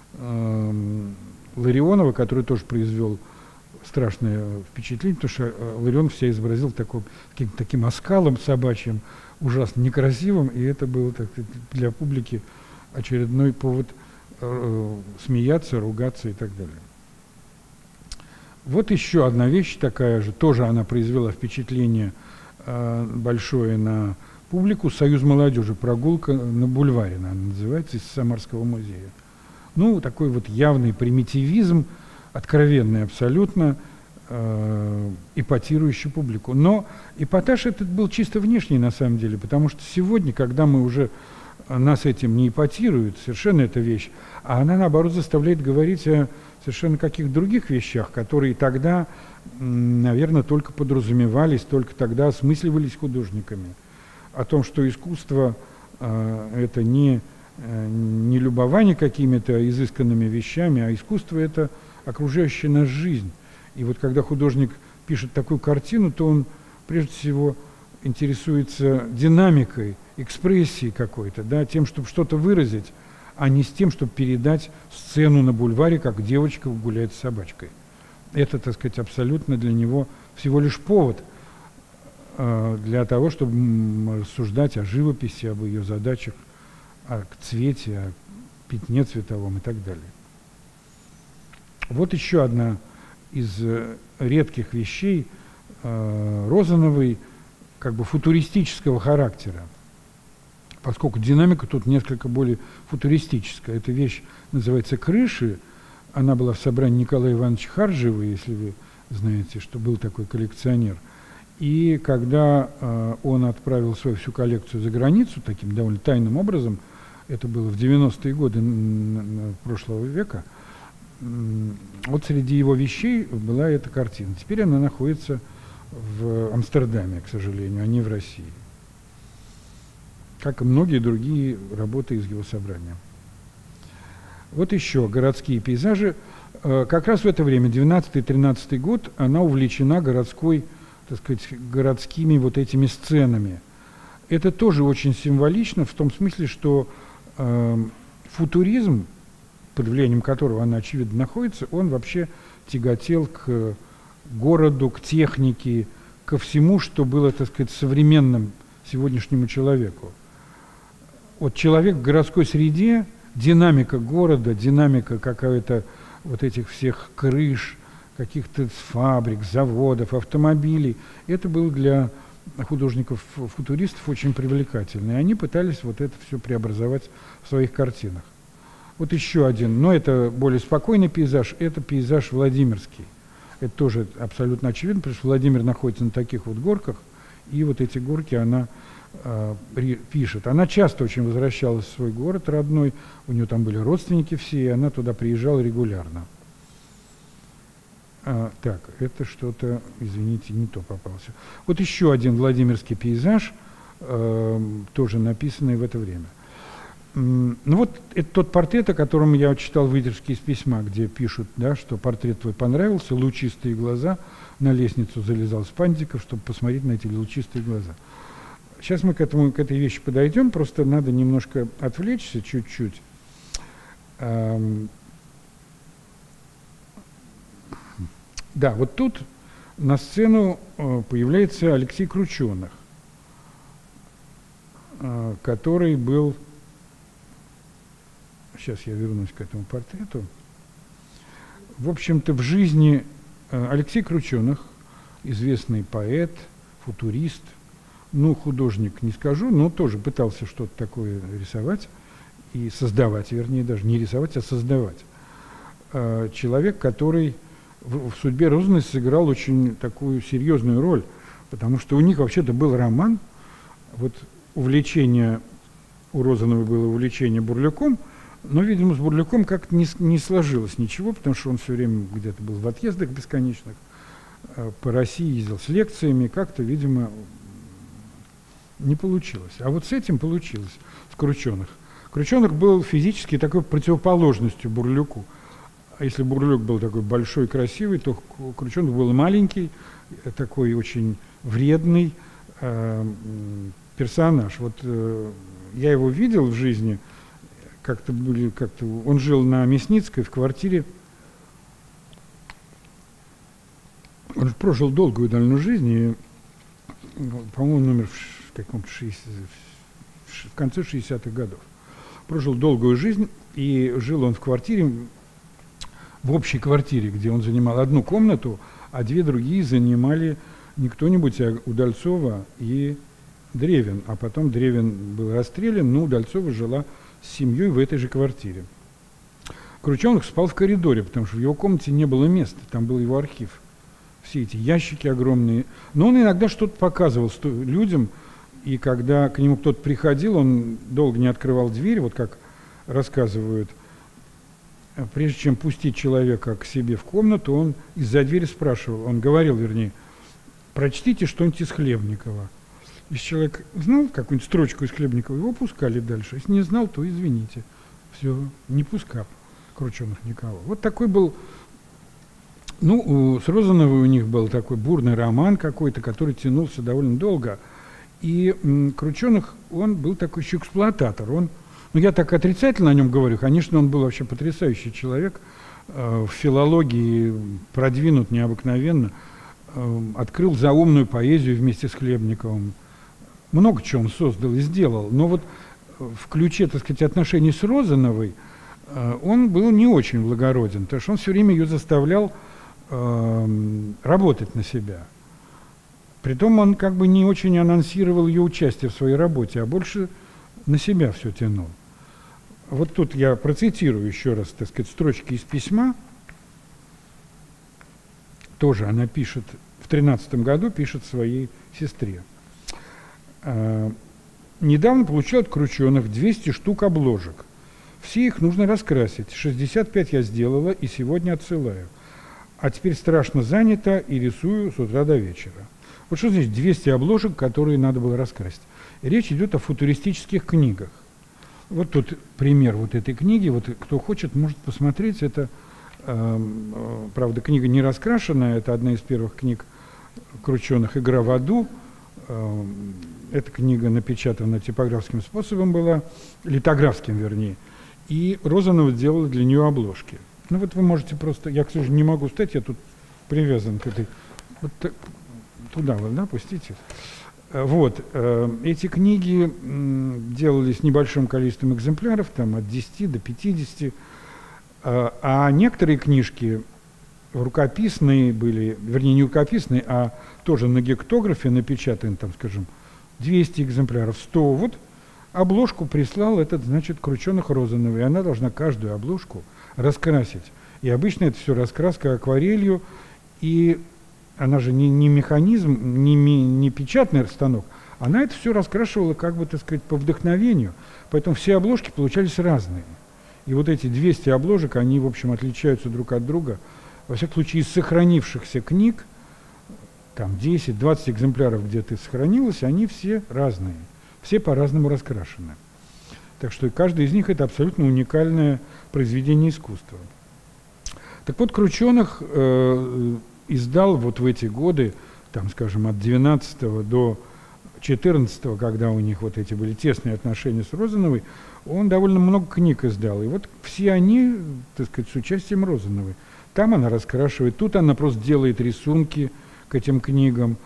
э, Ларионова, который тоже произвел страшное впечатление, потому что Ларионов себя изобразил таким, таким, таким оскалом собачьим, ужасно некрасивым, и это было так, для публики очередной повод э, смеяться, ругаться и так далее. Вот еще одна вещь такая же, тоже она произвела впечатление э, большое на публику. «Союз молодежи. Прогулка на бульваре», она называется, из Самарского музея. Ну, такой вот явный примитивизм, откровенный абсолютно, э, эпатирующий публику. Но эпатаж этот был чисто внешний на самом деле, потому что сегодня, когда мы уже, нас этим не эпатируют, совершенно эта вещь, а она, наоборот, заставляет говорить о совершенно каких-то других вещах, которые тогда, наверное, только подразумевались, только тогда осмысливались художниками. О том, что искусство э, – это не, э, не любование какими-то изысканными вещами, а искусство – это окружающая нас жизнь. И вот когда художник пишет такую картину, то он прежде всего интересуется динамикой, экспрессией какой-то, да, тем, чтобы что-то выразить, а не с тем, чтобы передать сцену на бульваре, как девочка гуляет с собачкой. Это, так сказать, абсолютно для него всего лишь повод э, для того, чтобы рассуждать о живописи, об ее задачах, о цвете, о пятне цветовом и так далее. Вот еще одна из редких вещей э, Розановой, как бы футуристического характера, поскольку динамика тут несколько более футуристическая. Эта вещь называется «Крыши». Она была в собрании Николая Ивановича Харжева, если вы знаете, что был такой коллекционер. И когда э, он отправил свою всю коллекцию за границу таким довольно тайным образом, это было в девяностые годы прошлого века, вот среди его вещей была эта картина. Теперь она находится в Амстердаме, к сожалению, а не в России. Как и многие другие работы из его собрания. Вот еще городские пейзажи. Как раз в это время, двенадцатый-тринадцатый год, она увлечена городской, так сказать, городскими вот этими сценами. Это тоже очень символично в том смысле, что э, футуризм, под влиянием которого она, очевидно, находится, он вообще тяготел к городу, к технике, ко всему, что было, так сказать, современным сегодняшнему человеку. Вот человек в городской среде, динамика города, динамика какая-то вот этих всех крыш, каких-то фабрик, заводов, автомобилей, это было для художников-футуристов очень привлекательно. И они пытались вот это все преобразовать в своих картинах. Вот еще один, но это более спокойный пейзаж, это пейзаж Владимирский. Это тоже абсолютно очевидно, потому что Владимир находится на таких вот горках, и вот эти горки она э, пишет. Она часто очень возвращалась в свой город родной, у нее там были родственники все, и она туда приезжала регулярно. А, так, это что-то, извините, не то попался. Вот еще один владимирский пейзаж, э, тоже написанный в это время. Ну вот это тот портрет, о котором я читал выдержки из письма, где пишут, да, что портрет твой понравился, лучистые глаза, на лестницу залезал с пантиков, чтобы посмотреть на эти лучистые глаза. Сейчас мы к, этому, к этой вещи подойдем, просто надо немножко отвлечься чуть-чуть. Эм, да, вот тут на сцену э, появляется Алексей Крученых, э, который был... Сейчас я вернусь к этому портрету. В общем-то, в жизни Алексей Крученых, известный поэт, футурист, ну, художник не скажу, но тоже пытался что-то такое рисовать и создавать, вернее, даже не рисовать, а создавать. Человек, который в судьбе Розановой сыграл очень такую серьезную роль, потому что у них вообще-то был роман, вот увлечение, у Розановой было увлечение Бурлюком, но, видимо, с Бурлюком как-то не, не сложилось ничего, потому что он все время где-то был в отъездах бесконечных, по России ездил с лекциями, как-то, видимо, не получилось. А вот с этим получилось, с Крученых. Крученых был физически такой противоположностью Бурлюку. А если Бурлюк был такой большой, красивый, то Крученых был маленький, такой очень вредный э, персонаж. Вот э, я его видел в жизни. Как-то были, как-то он жил на Мясницкой в квартире. Он прожил долгую довольно жизнь, и, по-моему, номер в, каком-то в, в конце шестидесятых годов. Прожил долгую жизнь, и жил он в квартире, в общей квартире, где он занимал одну комнату, а две другие занимали не кто-нибудь, а Удальцова и Древин. А потом Древин был расстрелян, но Удальцова жила с семьей в этой же квартире. Крученых спал в коридоре, потому что в его комнате не было места, там был его архив. Все эти ящики огромные. Но он иногда что-то показывал людям, и когда к нему кто-то приходил, он долго не открывал дверь, вот как рассказывают. Прежде чем пустить человека к себе в комнату, он из-за двери спрашивал, он говорил, вернее, прочтите что-нибудь из Хлебникова. Если человек знал какую-нибудь строчку из Хлебникова, его пускали дальше. Если не знал, то извините. Все, не пускал Крученых никого. Вот такой был... Ну, у, с Розановой у них был такой бурный роман какой-то, который тянулся довольно долго. И м, Крученых, он был такой еще эксплуататор. Он Ну, я так отрицательно о нем говорю. Конечно, он был вообще потрясающий человек. В филологии продвинут необыкновенно. Открыл заумную поэзию вместе с Хлебниковым. Много чего он создал и сделал. Но вот в ключе, так сказать, отношений с Розановой он был не очень благороден, потому что он все время ее заставлял работать на себя. Притом он как бы не очень анонсировал ее участие в своей работе, а больше на себя все тянул. Вот тут я процитирую еще раз, так сказать, строчки из письма. Тоже она пишет, в тринадцатом году пишет своей сестре. Недавно получил от Крученых двести штук обложек. Все их нужно раскрасить. шестьдесят пять я сделала и сегодня отсылаю. А теперь страшно занята и рисую с утра до вечера. Вот что значит двести обложек, которые надо было раскрасить? Речь идет о футуристических книгах. Вот тут пример вот этой книги. Вот кто хочет, может посмотреть. Это, э, правда, книга не раскрашенная. Это одна из первых книг Крученых «Игра в аду». Э, эта книга напечатана типографским способом была, литографским, вернее. И Розанова делала для нее обложки. Ну вот вы можете просто... Я, к сожалению, не могу встать, я тут привязан к этой... Вот так, туда вот, да, пустите. Вот, э, эти книги э, делались небольшим количеством экземпляров, там от десяти до пятидесяти, э, а некоторые книжки рукописные были, вернее, не рукописные, а тоже на гектографе напечатаны, там, скажем, двести экземпляров, сто, вот, обложку прислал этот, значит, Крученых Розановой, и она должна каждую обложку раскрасить. И обычно это все раскраска акварелью, и она же не, не механизм, не, не печатный станок, она это все раскрашивала, как бы, так сказать, по вдохновению. Поэтому все обложки получались разные. И вот эти двести обложек, они, в общем, отличаются друг от друга. Во всяком случае, из сохранившихся книг, там десять-двадцать экземпляров где-то сохранилось, они все разные, все по-разному раскрашены. Так что каждый из них – это абсолютно уникальное произведение искусства. Так вот, Крученых э, издал вот в эти годы, там, скажем, от двенадцатого до четырнадцатого, когда у них вот эти были тесные отношения с Розановой, он довольно много книг издал. И вот все они, так сказать, с участием Розановой. Там она раскрашивает, тут она просто делает рисунки к этим книгам,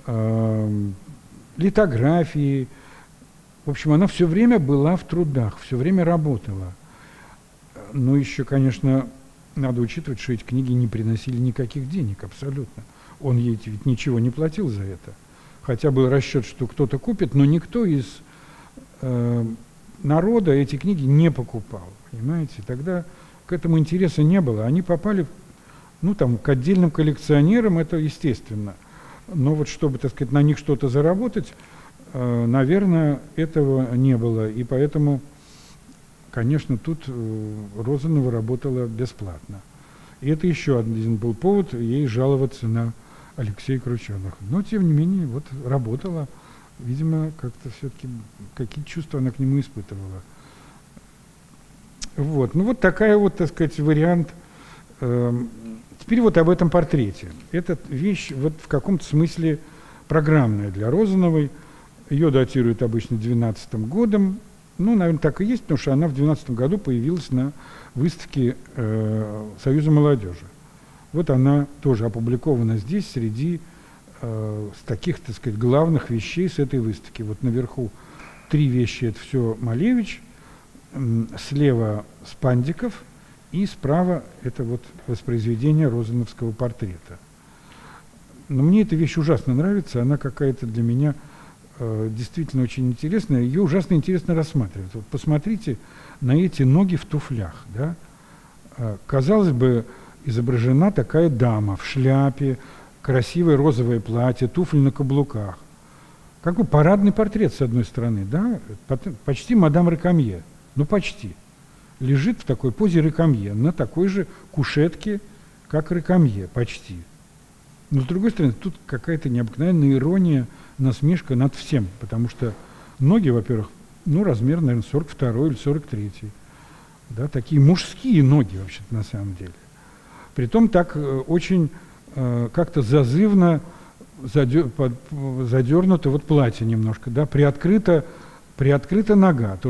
э, литографии. В общем, она все время была в трудах, все время работала. Ну, еще, конечно, надо учитывать, что эти книги не приносили никаких денег абсолютно. Он ей ведь ничего не платил за это. Хотя был расчет, что кто-то купит, но никто из э, народа эти книги не покупал. Понимаете? Тогда к этому интереса не было. Они попали, ну, там, к отдельным коллекционерам, это естественно. Но вот чтобы, так сказать, на них что-то заработать, э, наверное, этого не было. И поэтому... Конечно, тут э, Розанова работала бесплатно. И это еще один был повод ей жаловаться на Алексея Крученых. Но, тем не менее, вот работала. Видимо, как-то все-таки какие-то чувства она к нему испытывала. Вот. Ну, вот такая вот, так сказать, вариант. Э, теперь вот об этом портрете. Эта вещь вот в каком-то смысле программная для Розановой. Ее датируют обычно двенадцатым годом. Ну, наверное, так и есть, потому что она в двенадцатом году появилась на выставке э, Союза молодежи. Вот она тоже опубликована здесь среди э, таких, так сказать, главных вещей с этой выставки. Вот наверху три вещи – это все Малевич, э, слева Спандиков, и справа это вот воспроизведение розановского портрета. Но мне эта вещь ужасно нравится, она какая-то для меня... действительно очень интересно, ее ужасно интересно рассматривать. Вот посмотрите на эти ноги в туфлях. Да? Казалось бы, изображена такая дама в шляпе, красивое розовое платье, туфли на каблуках. Какой парадный портрет, с одной стороны, да? Почти мадам Рекамье, ну почти. Лежит в такой позе Рекамье, на такой же кушетке, как Рекамье, почти. Но, с другой стороны, тут какая-то необыкновенная ирония, насмешка над всем, потому что ноги, во-первых, ну, размер, наверное, сорок второй или сорок третий. Да, такие мужские ноги, вообще-то, на самом деле. Притом так э, очень э, как-то зазывно задер, под, задернуто вот платье немножко, да, приоткрыта, приоткрыта нога, тоже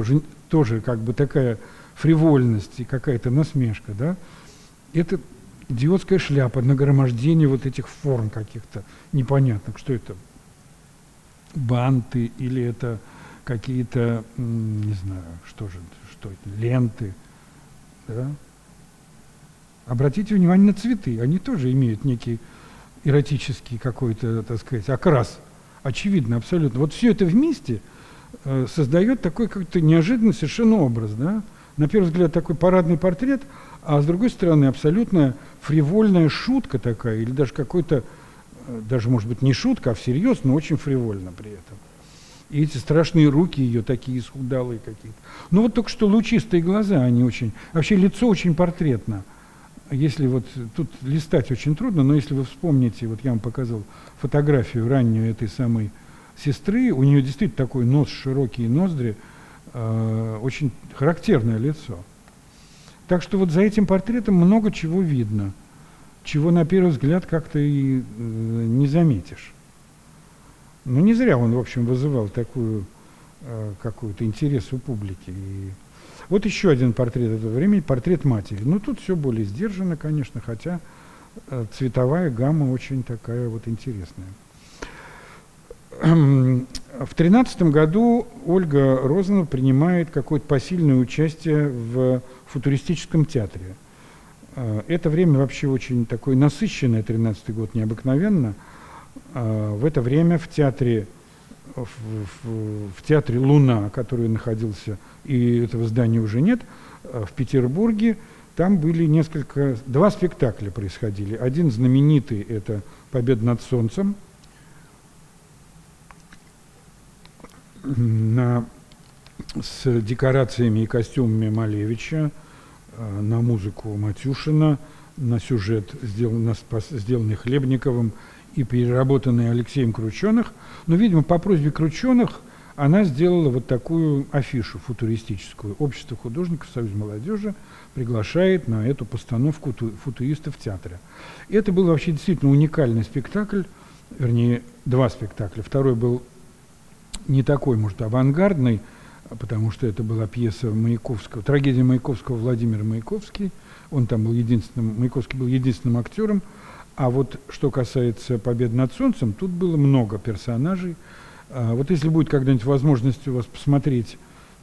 тоже как бы такая фривольность и какая-то насмешка, да, это идиотская шляпа, нагромождение вот этих форм каких-то непонятных, что это, банты или это какие-то, не знаю, что же, что это, ленты, да? Обратите внимание на цветы, они тоже имеют некий эротический какой-то, так сказать, окрас, очевидно, абсолютно. Вот все это вместе э, создает такой как-то неожиданный совершенно образ, да? На первый взгляд такой парадный портрет, а с другой стороны абсолютно фривольная шутка такая, или даже какой-то, даже может быть не шутка, а всерьез, но очень фривольно при этом. И эти страшные руки ее такие исхудалые какие-то. Ну вот только что лучистые глаза, они очень... Вообще лицо очень портретно. Если вот тут листать очень трудно, но если вы вспомните, вот я вам показал фотографию раннюю этой самой сестры, у нее действительно такой нос, широкие ноздри, э, очень характерное лицо. Так что вот за этим портретом много чего видно, чего на первый взгляд как-то и э, не заметишь. Ну, не зря он, в общем, вызывал такую э, какой-то интерес у публики. И вот еще один портрет этого времени, портрет матери. Ну, тут все более сдержанно, конечно, хотя э, цветовая гамма очень такая вот интересная. В тринадцатом году Ольга Розанова принимает какое-то посильное участие в футуристическом театре. Э, это время вообще очень такое насыщенное, тринадцатый год, необыкновенно. В это время в театре, в, в, в театре «Луна», который находился, и этого здания уже нет, в Петербурге, там были несколько, два спектакля происходили. Один знаменитый – это «Победа над солнцем», на, с декорациями и костюмами Малевича, на музыку Матюшина, на сюжет, сделанный, сделанный Хлебниковым, и переработанные Алексеем Крученых. Но, видимо, по просьбе Крученых она сделала вот такую афишу футуристическую. Общество художников, Союз молодежи приглашает на эту постановку футуристов в театре. И это был вообще действительно уникальный спектакль, вернее, два спектакля. Второй был не такой, может, авангардный, потому что это была пьеса Маяковского, трагедия Маяковского «Владимир Маяковский». Он там был единственным, Маяковский был единственным актером. А вот что касается «Победы над солнцем», тут было много персонажей. А вот если будет когда-нибудь возможность у вас посмотреть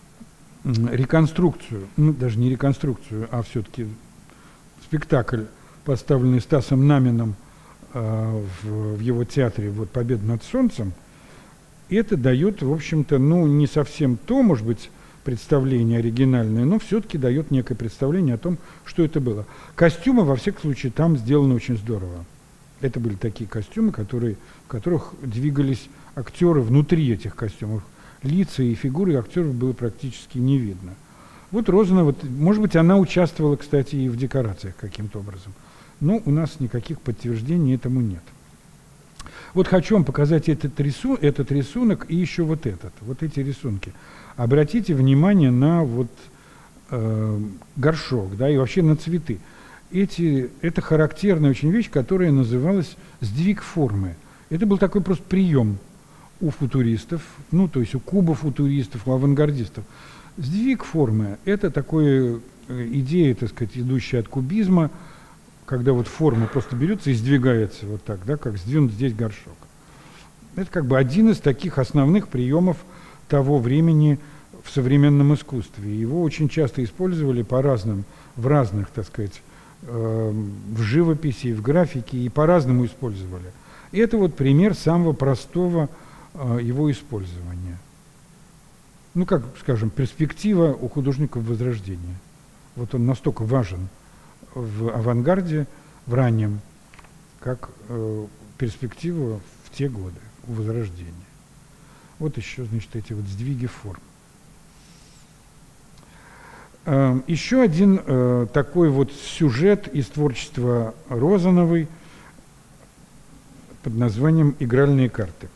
реконструкцию, ну даже не реконструкцию, а все-таки спектакль, поставленный Стасом Наминым а, в, в его театре вот «Победа над солнцем», это дает, в общем-то, ну не совсем то, может быть, представление оригинальное, но все-таки дает некое представление о том, что это было. Костюмы, во всяком случае, там сделаны очень здорово. Это были такие костюмы, которые, в которых двигались актеры внутри этих костюмов. Лица и фигуры актеров было практически не видно. Вот Розанова, вот, может быть, она участвовала, кстати, и в декорациях каким-то образом. Но у нас никаких подтверждений этому нет. Вот хочу вам показать этот, рису, этот рисунок и еще вот этот, вот эти рисунки. Обратите внимание на вот, э, горшок, да, и вообще на цветы. Эти, это характерная очень вещь, которая называлась сдвиг формы. Это был такой просто прием у футуристов, ну, то есть у кубофутуристов, у авангардистов. Сдвиг формы – это такая идея, так сказать, идущая от кубизма, когда вот форма просто берется и сдвигается вот так, да, как сдвинут здесь горшок. Это как бы один из таких основных приемов того времени в современном искусстве. Его очень часто использовали по разным, в разных, так сказать, э, в живописи, в графике, и по-разному использовали. И это вот пример самого простого э, его использования. Ну, как, скажем, перспектива у художников Возрождения. Вот он настолько важен в авангарде, в раннем, как э, перспектива в те годы, у Возрождения. Вот еще, значит, эти вот сдвиги форм. Э, еще один э, такой вот сюжет из творчества Розановой под названием «Игральные карты».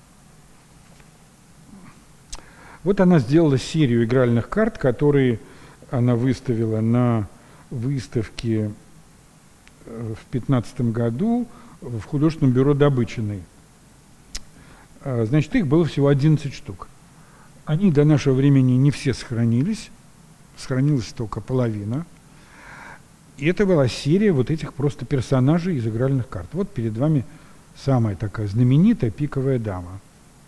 Вот она сделала серию игральных карт, которые она выставила на выставке в пятнадцатом году в художественном бюро Добычиной. Значит, их было всего одиннадцать штук. Они до нашего времени не все сохранились, сохранилась только половина. И это была серия вот этих просто персонажей из игральных карт. Вот перед вами самая такая знаменитая пиковая дама.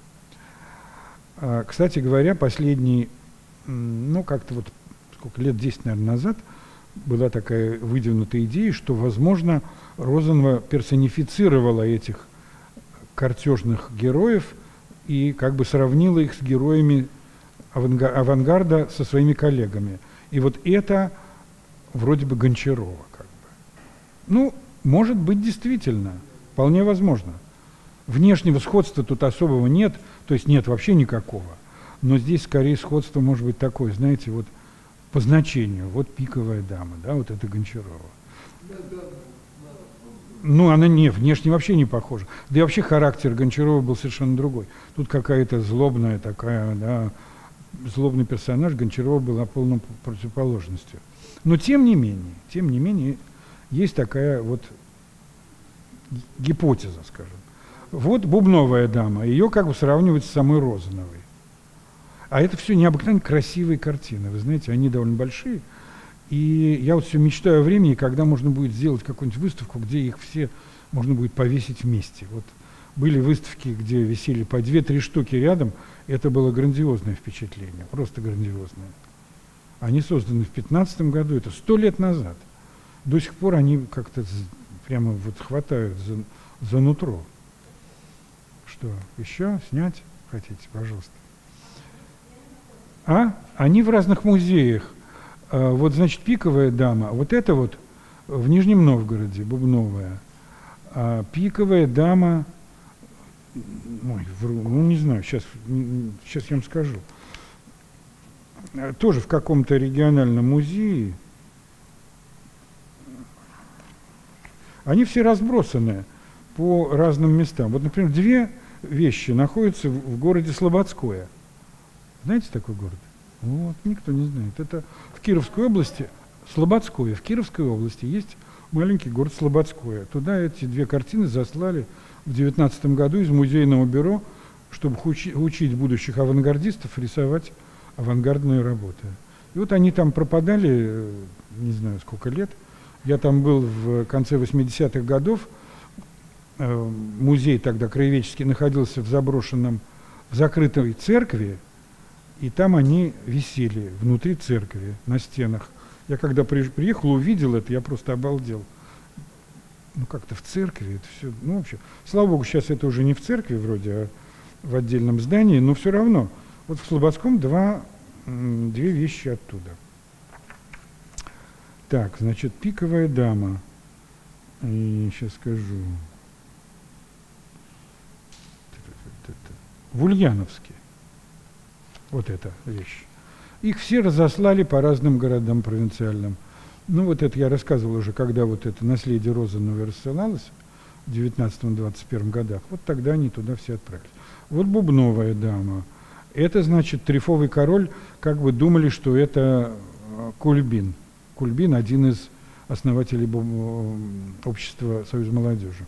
Кстати говоря, последний, ну как-то вот сколько лет, десять, наверное, назад, была такая выдвинутая идея, что, возможно, Розанова персонифицировала этих картежных героев и как бы сравнила их с героями авангарда со своими коллегами. И вот это вроде бы Гончарова. Как бы. Ну, может быть, действительно, вполне возможно. Внешнего сходства тут особого нет, то есть нет вообще никакого. Но здесь скорее сходство может быть такое, знаете, вот по значению. Вот пиковая дама, да, вот это Гончарова. Ну, она не, внешне вообще не похожа. Да и вообще характер Гончарова был совершенно другой. Тут какая-то злобная такая, да, злобный персонаж, Гончарова была полной противоположностью. Но тем не менее, тем не менее, есть такая вот гипотеза, скажем. Вот бубновая дама, ее как бы сравнивают с самой Розановой. А это все необыкновенно красивые картины, вы знаете, они довольно большие. И я вот все мечтаю о времени, когда можно будет сделать какую-нибудь выставку, где их все можно будет повесить вместе. Вот были выставки, где висели по две-три штуки рядом, это было грандиозное впечатление, просто грандиозное. Они созданы в пятнадцатом году, это сто лет назад. До сих пор они как-то прямо вот хватают за, за нутро. Что, еще снять хотите, пожалуйста? А? Они в разных музеях. А, вот, значит, пиковая дама, вот это вот в Нижнем Новгороде, бубновая. А пиковая дама, ой, вру, ну не знаю, сейчас, сейчас я вам скажу. Тоже в каком-то региональном музее. Они все разбросаны по разным местам. Вот, например, две вещи находятся в, в городе Слободское. Знаете такой город? Вот, никто не знает. Это в Кировской области, Слободское, в Кировской области есть маленький город Слободское. Туда эти две картины заслали в девятнадцатом году из музейного бюро, чтобы учи, учить будущих авангардистов рисовать авангардные работы. И вот они там пропадали, не знаю сколько лет. Я там был в конце восьмидесятых годов. Музей тогда краеведческий находился в заброшенном, в закрытой церкви, и там они висели внутри церкви, на стенах. Я когда приехал, увидел это, я просто обалдел. Ну как-то в церкви это все, ну вообще. Слава богу, сейчас это уже не в церкви вроде, а в отдельном здании, но все равно. Вот в Слободском два, две вещи оттуда. Так, значит, пиковая дама. И сейчас скажу. В Ульяновске. Вот эта вещь. Их все разослали по разным городам провинциальным. Ну вот это я рассказывал уже, когда вот это наследие Розановой рассылалось в девятнадцатом-двадцать первом годах. Вот тогда они туда все отправились. Вот бубновая дама. Это, значит, Трефовый король, как бы думали, что это Кульбин. Кульбин – один из основателей общества Союза молодежи.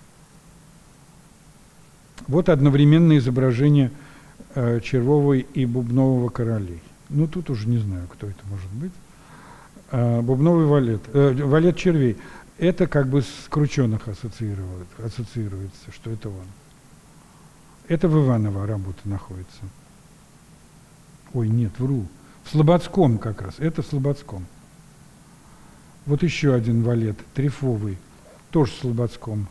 Вот одновременное изображение э, Червовой и Бубнового королей. Ну, тут уже не знаю, кто это может быть. А, Бубновый валет, э, валет червей. Это как бы с Крученых ассоциируется, что это он. Это в Иваново работа находится. Ой, нет, вру. В Слободском как раз. Это в Слободском. Вот еще один валет, Трефовый, тоже в Слободском.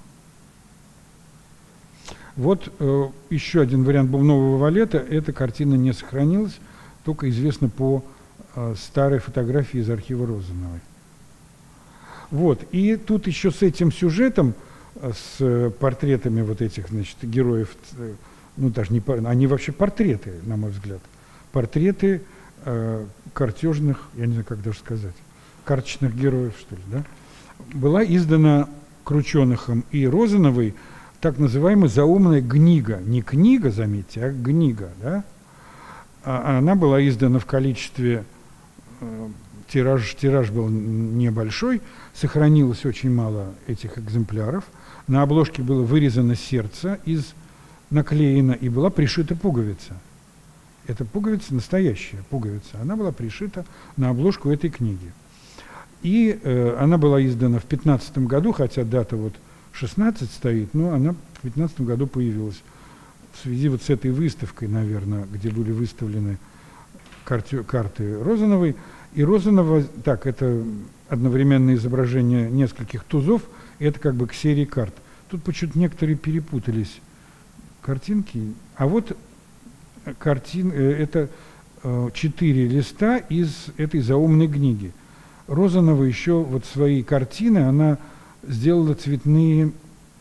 Вот э, еще один вариант бубнового валета. Эта картина не сохранилась, только известна по э, старой фотографии из архива Розановой. Вот. И тут еще с этим сюжетом, с э, портретами вот этих, значит, героев, э, ну даже не, они вообще портреты, на мой взгляд, портреты э, картежных, я не знаю, как даже сказать, карточных героев, что ли, да, была издана Крученихом и Розановой так называемая заумная книга. Не книга, заметьте, а книга, да? А она была издана в количестве, э, тираж, тираж был небольшой, сохранилось очень мало этих экземпляров. На обложке было вырезано сердце, из, наклеено, и была пришита пуговица. Это пуговица, настоящая пуговица. Она была пришита на обложку этой книги. И э, она была издана в пятнадцатом году, хотя дата вот шестнадцать стоит, но она в пятнадцатом году появилась в связи вот с этой выставкой, наверное, где были выставлены карты, карты Розановой. И Розанова, так, это одновременное изображение нескольких тузов, это как бы к серии карт. Тут почему-то некоторые перепутались картинки. А вот картин, это четыре листа из этой заумной книги. Розанова еще вот свои картины, она сделала цветные,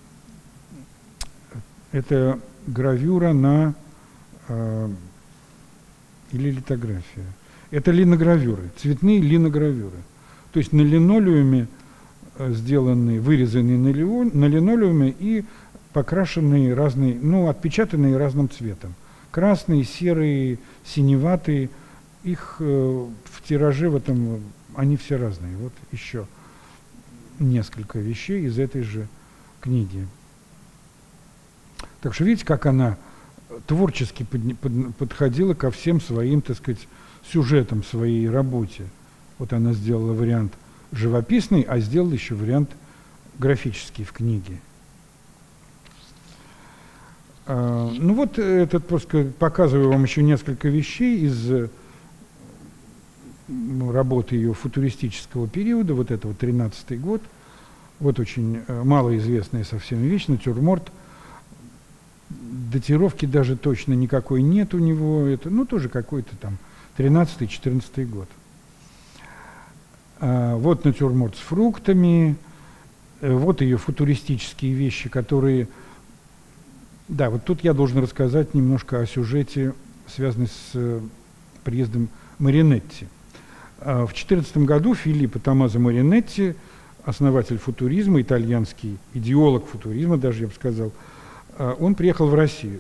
это гравюра на, э, или литография. Это линогравюры, цветные линогравюры. То есть на линолеуме сделанные, вырезанные на, лио, на линолеуме и покрашенные разные, ну, отпечатанные разным цветом. Красные, серые, синеватые. Их э, в тираже в этом, они все разные. Вот еще несколько вещей из этой же книги. Так что видите, как она творчески под, под, подходила ко всем своим, так сказать, сюжетам своей работе. Вот она сделала вариант живописный, а сделала еще вариант графический в книге. А, ну вот этот, просто показываю вам еще несколько вещей из работы ее футуристического периода, вот это вот тринадцатый год. Вот очень малоизвестная совсем вещь, натюрморт. Датировки даже точно никакой нет у него, это, ну, тоже какой-то там тринадцатый-четырнадцатый год. А, вот натюрморт с фруктами, вот ее футуристические вещи, которые... Да, вот тут я должен рассказать немножко о сюжете, связанном с приездом Маринетти. А, в четырнадцатом году Филиппо Томмазо Маринетти, основатель футуризма, итальянский идеолог футуризма, даже я бы сказал, он приехал в Россию.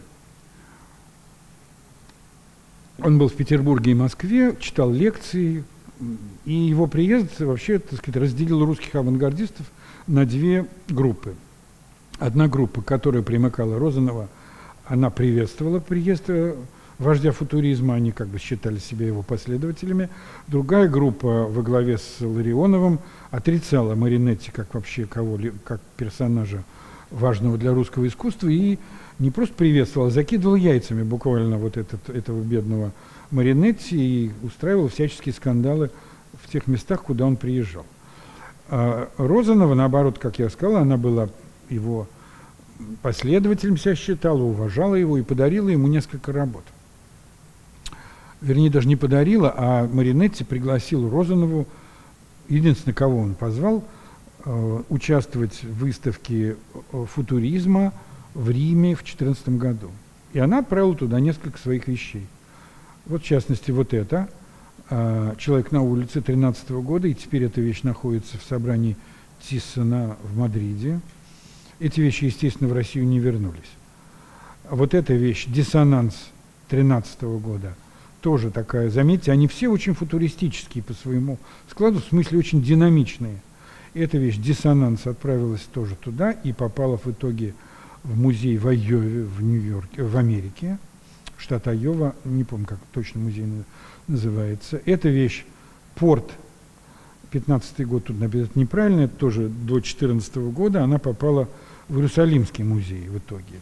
Он был в Петербурге и Москве, читал лекции, и его приезд вообще, так сказать, разделил русских авангардистов на две группы. Одна группа, которая примыкала Розанова, она приветствовала приезд вождя футуризма, они как бы считали себя его последователями. Другая группа во главе с Ларионовым отрицала Маринетти как вообще кого, как персонажа важного для русского искусства, и не просто приветствовала, а закидывала яйцами буквально вот этот, этого бедного Маринетти и устраивала всяческие скандалы в тех местах, куда он приезжал. А Розанова, наоборот, как я сказал, она была его последователем, себя считала, уважала его и подарила ему несколько работ. Вернее, даже не подарила, а Маринетти пригласил Розанову, единственное, кого он позвал, участвовать в выставке футуризма в Риме в две тысячи четырнадцатом году. И она отправила туда несколько своих вещей. Вот, в частности, вот это. «Человек на улице» тринадцатого года, и теперь эта вещь находится в собрании Тиссона в Мадриде. Эти вещи, естественно, в Россию не вернулись. Вот эта вещь «Диссонанс» тринадцатого года, тоже такая, заметьте, они все очень футуристические по своему складу, в смысле очень динамичные. Эта вещь «Диссонанс» отправилась тоже туда и попала в итоге в музей в Айове, в Нью-Йорке, в Америке, штат Айова, не помню, как точно музей называется. Эта вещь «Порт», пятнадцатый год, тут написано неправильно, это тоже до две тысячи четырнадцатого года, она попала в Иерусалимский музей в итоге.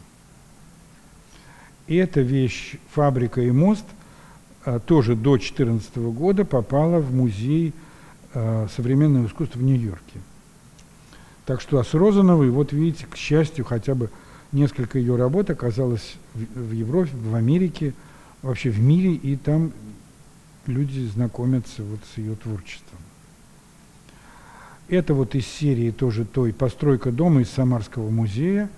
И эта вещь «Фабрика и мост» тоже до две тысячи четырнадцатого года попала в музей современного искусства в Нью-Йорке. Так что а с Розановой, вот видите, к счастью, хотя бы несколько ее работ оказалось в, в Европе, в Америке, вообще в мире, и там люди знакомятся вот с ее творчеством. Это вот из серии тоже той «Постройка дома» из Самарского музея.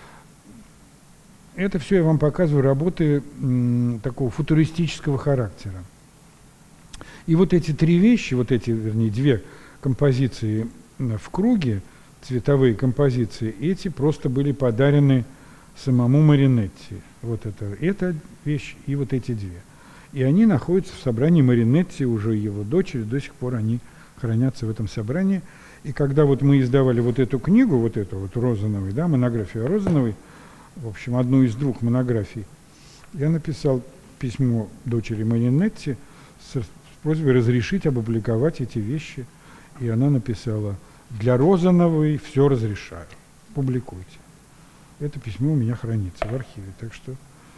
Это все я вам показываю работы м, такого футуристического характера. И вот эти три вещи, вот эти, вернее, две композиции в круге, цветовые композиции, эти просто были подарены самому Маринетти. Вот это, эта вещь и вот эти две. И они находятся в собрании Маринетти, уже его дочери, до сих пор они хранятся в этом собрании. И когда вот мы издавали вот эту книгу, вот эту вот Розановой, да, монографию о Розановой, в общем, одну из двух монографий, я написал письмо дочери Маринетти с, с просьбой разрешить опубликовать эти вещи. И она написала: «Для Розановой все разрешаю, публикуйте». Это письмо у меня хранится в архиве, так что…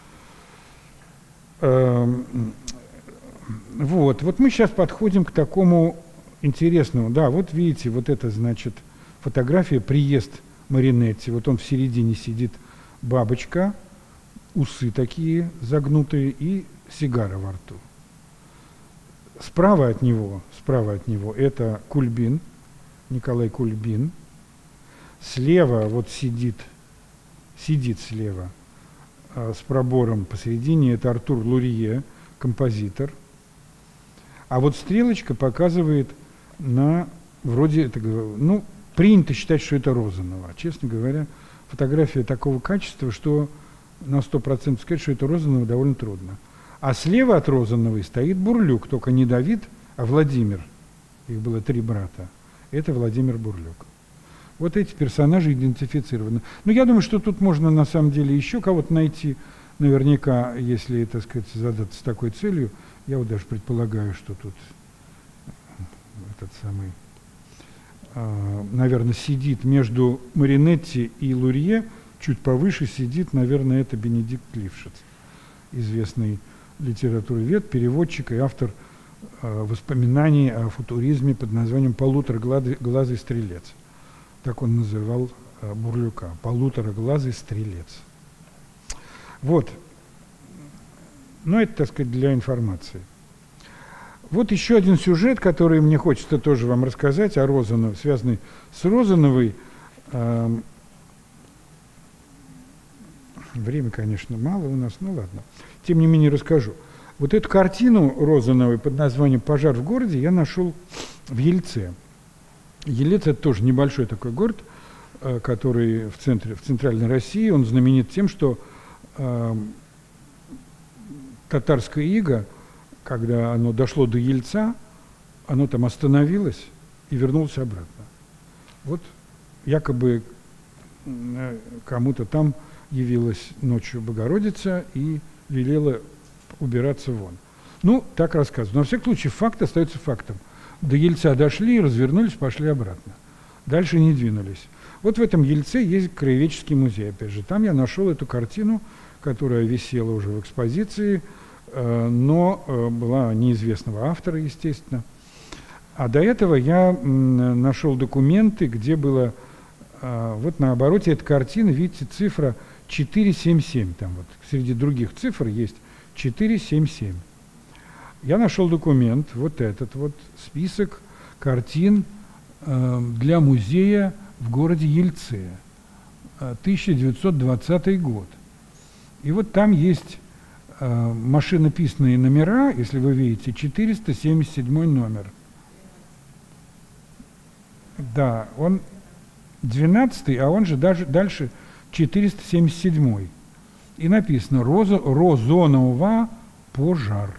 Э, вот, вот мы сейчас подходим к такому интересному. Да, вот видите, вот это, значит, фотография «Приезд Маринетти». Вот он в середине сидит, бабочка, усы такие загнутые и сигара во рту. Справа от него, справа от него это Кульбин, Николай Кульбин. Слева вот сидит, сидит слева э, с пробором посередине, это Артур Лурье, композитор. А вот стрелочка показывает на, вроде, это, ну, принято считать, что это Розанова. Честно говоря, фотография такого качества, что на сто процентов сказать, что это Розанова, довольно трудно. А слева от Розановой стоит Бурлюк, только не Давид, а Владимир. Их было три брата. Это Владимир Бурлюк. Вот эти персонажи идентифицированы. Но я думаю, что тут можно на самом деле еще кого-то найти. Наверняка, если, так сказать, задаться такой целью, я вот даже предполагаю, что тут этот самый, э, наверное, сидит между Маринетти и Лурье, чуть повыше сидит, наверное, это Бенедикт Лившиц, известный литературовед, переводчик и автор э, воспоминаний о футуризме под названием «Полутораглазый стрелец». Так он называл э, Бурлюка. «Полутораглазый стрелец». Вот. Но это, так сказать, для информации. Вот еще один сюжет, который мне хочется тоже вам рассказать о Розановой, связанный с Розановой. Э, время, конечно, мало у нас, ну ладно. Тем не менее расскажу. Вот эту картину Розановой под названием «Пожар в городе» я нашел в Ельце. Елец – это тоже небольшой такой город, который в центре, в центральной России. Он знаменит тем, что э, татарское иго, когда оно дошло до Ельца, оно там остановилось и вернулось обратно. Вот якобы э, кому-то там явилась ночью Богородица и велела убираться вон. Ну, так рассказывают. Но, во всяком случае, факт остается фактом. До Ельца дошли, развернулись, пошли обратно. Дальше не двинулись. Вот в этом Ельце есть краеведческий музей, опять же. Там я нашел эту картину, которая висела уже в экспозиции, э, но э, была неизвестного автора, естественно. А до этого я м, нашел документы, где было, э, вот на обороте этой картины, видите, цифра четыре семь семь. Там вот среди других цифр есть четыре семь семь. Я нашел документ, вот этот вот список картин э, для музея в городе Ельце, тысяча девятьсот двадцатый год. И вот там есть э, машинописные номера, если вы видите, четыреста семьдесят седьмой номер. Да, он двенадцатый, а он же даже дальше четыреста семьдесят седьмой. И написано «Роза, Розанова пожар».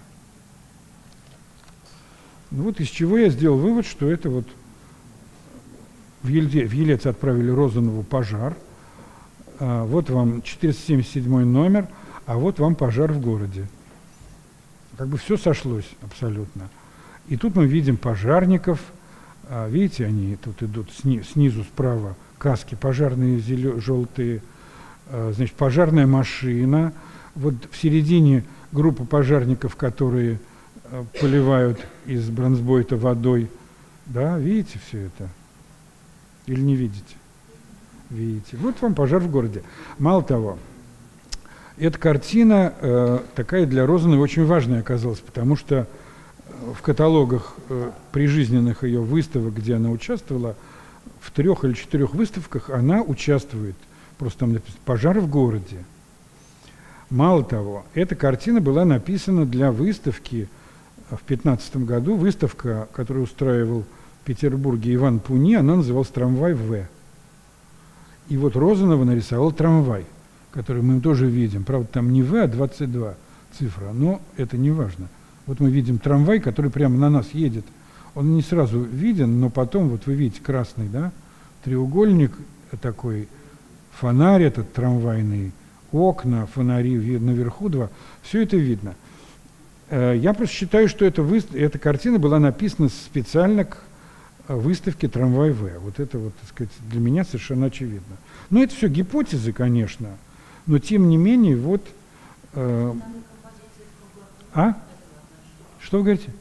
Ну вот из чего я сделал вывод, что это вот в, Ельце, в Елец отправили Розанову пожар, а вот вам четыреста семьдесят седьмой номер, а вот вам пожар в городе. Как бы все сошлось абсолютно. И тут мы видим пожарников, а, видите, они тут идут сни, снизу справа, каски пожарные зелё, желтые, а, значит, пожарная машина, вот в середине группа пожарников, которые поливают из бронзбойта водой. Да, видите все это? Или не видите? Видите. Вот вам пожар в городе. Мало того, эта картина э, такая для Розановой очень важная оказалась, потому что в каталогах э, прижизненных ее выставок, где она участвовала, в трех или четырех выставках она участвует. Просто там написано «Пожар в городе». Мало того, эта картина была написана для выставки в пятнадцатом году, выставка, которую устраивал в Петербурге Иван Пуни, она называлась «Трамвай В». И вот Розанова нарисовал трамвай, который мы тоже видим. Правда, там не В, а двадцать два цифра, но это не важно. Вот мы видим трамвай, который прямо на нас едет. Он не сразу виден, но потом, вот вы видите, красный, да, треугольник такой, фонарь этот трамвайный, окна, фонари наверху два, все это видно. Я просто считаю, что эта, вы... эта картина была написана специально к выставке «Трамвай-В». Вот это вот, так сказать, для меня совершенно очевидно. Но это все гипотезы, конечно, но тем не менее, вот... Э... А? Что вы говорите?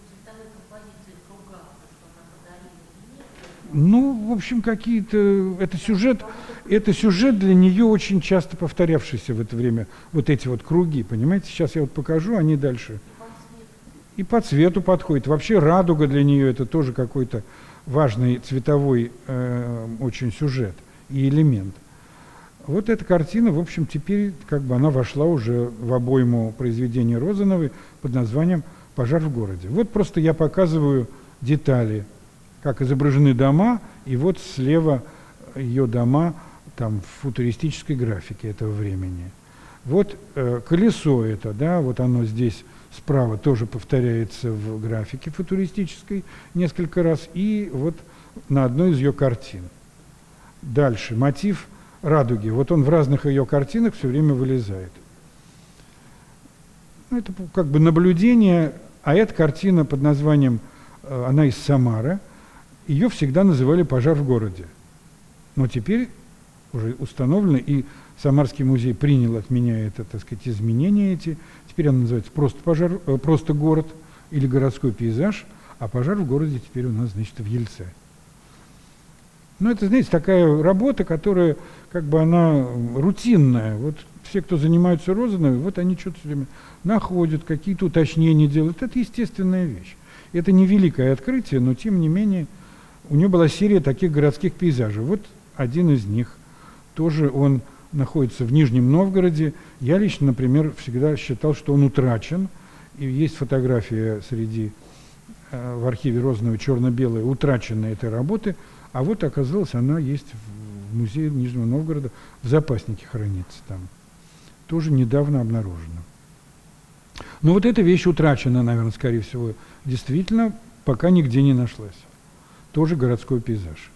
Ну, в общем, какие-то... Это сюжет, это сюжет для нее очень часто повторявшийся в это время. Вот эти вот круги, понимаете? Сейчас я вот покажу, они дальше. И по цвету подходит. Вообще радуга для нее это тоже какой-то важный цветовой э, очень сюжет и элемент. Вот эта картина, в общем, теперь как бы она вошла уже в обойму произведения Розановой под названием «Пожар в городе». Вот просто я показываю детали, как изображены дома, и вот слева ее дома там, в футуристической графике этого времени. Вот э, колесо это, да, вот оно здесь справа тоже повторяется в графике футуристической несколько раз, и вот на одной из ее картин. Дальше, мотив радуги. Вот он в разных ее картинах все время вылезает. Ну, это как бы наблюдение, а эта картина под названием, э, она из Самары, ее всегда называли «Пожар в городе». Но теперь уже установлено, и Самарский музей принял от меня это, так сказать, изменения эти. Теперь она называется просто, пожар, просто город или городской пейзаж, а пожар в городе теперь у нас, значит, в Ельце. Ну, это, знаете, такая работа, которая, как бы, она рутинная. Вот все, кто занимаются Розановой, вот они что-то все время находят, какие-то уточнения делают. Это естественная вещь. Это не великое открытие, но, тем не менее, у нее была серия таких городских пейзажей. Вот один из них. Тоже он находится в Нижнем Новгороде. Я лично, например, всегда считал, что он утрачен. И есть фотография среди э, в архиве Розановой черно-белая утраченной этой работы. А вот оказалось, она есть в музее Нижнего Новгорода, в запаснике хранится там. Тоже недавно обнаружена. Но вот эта вещь утрачена, наверное, скорее всего, действительно, пока нигде не нашлась. Тоже городской пейзаж.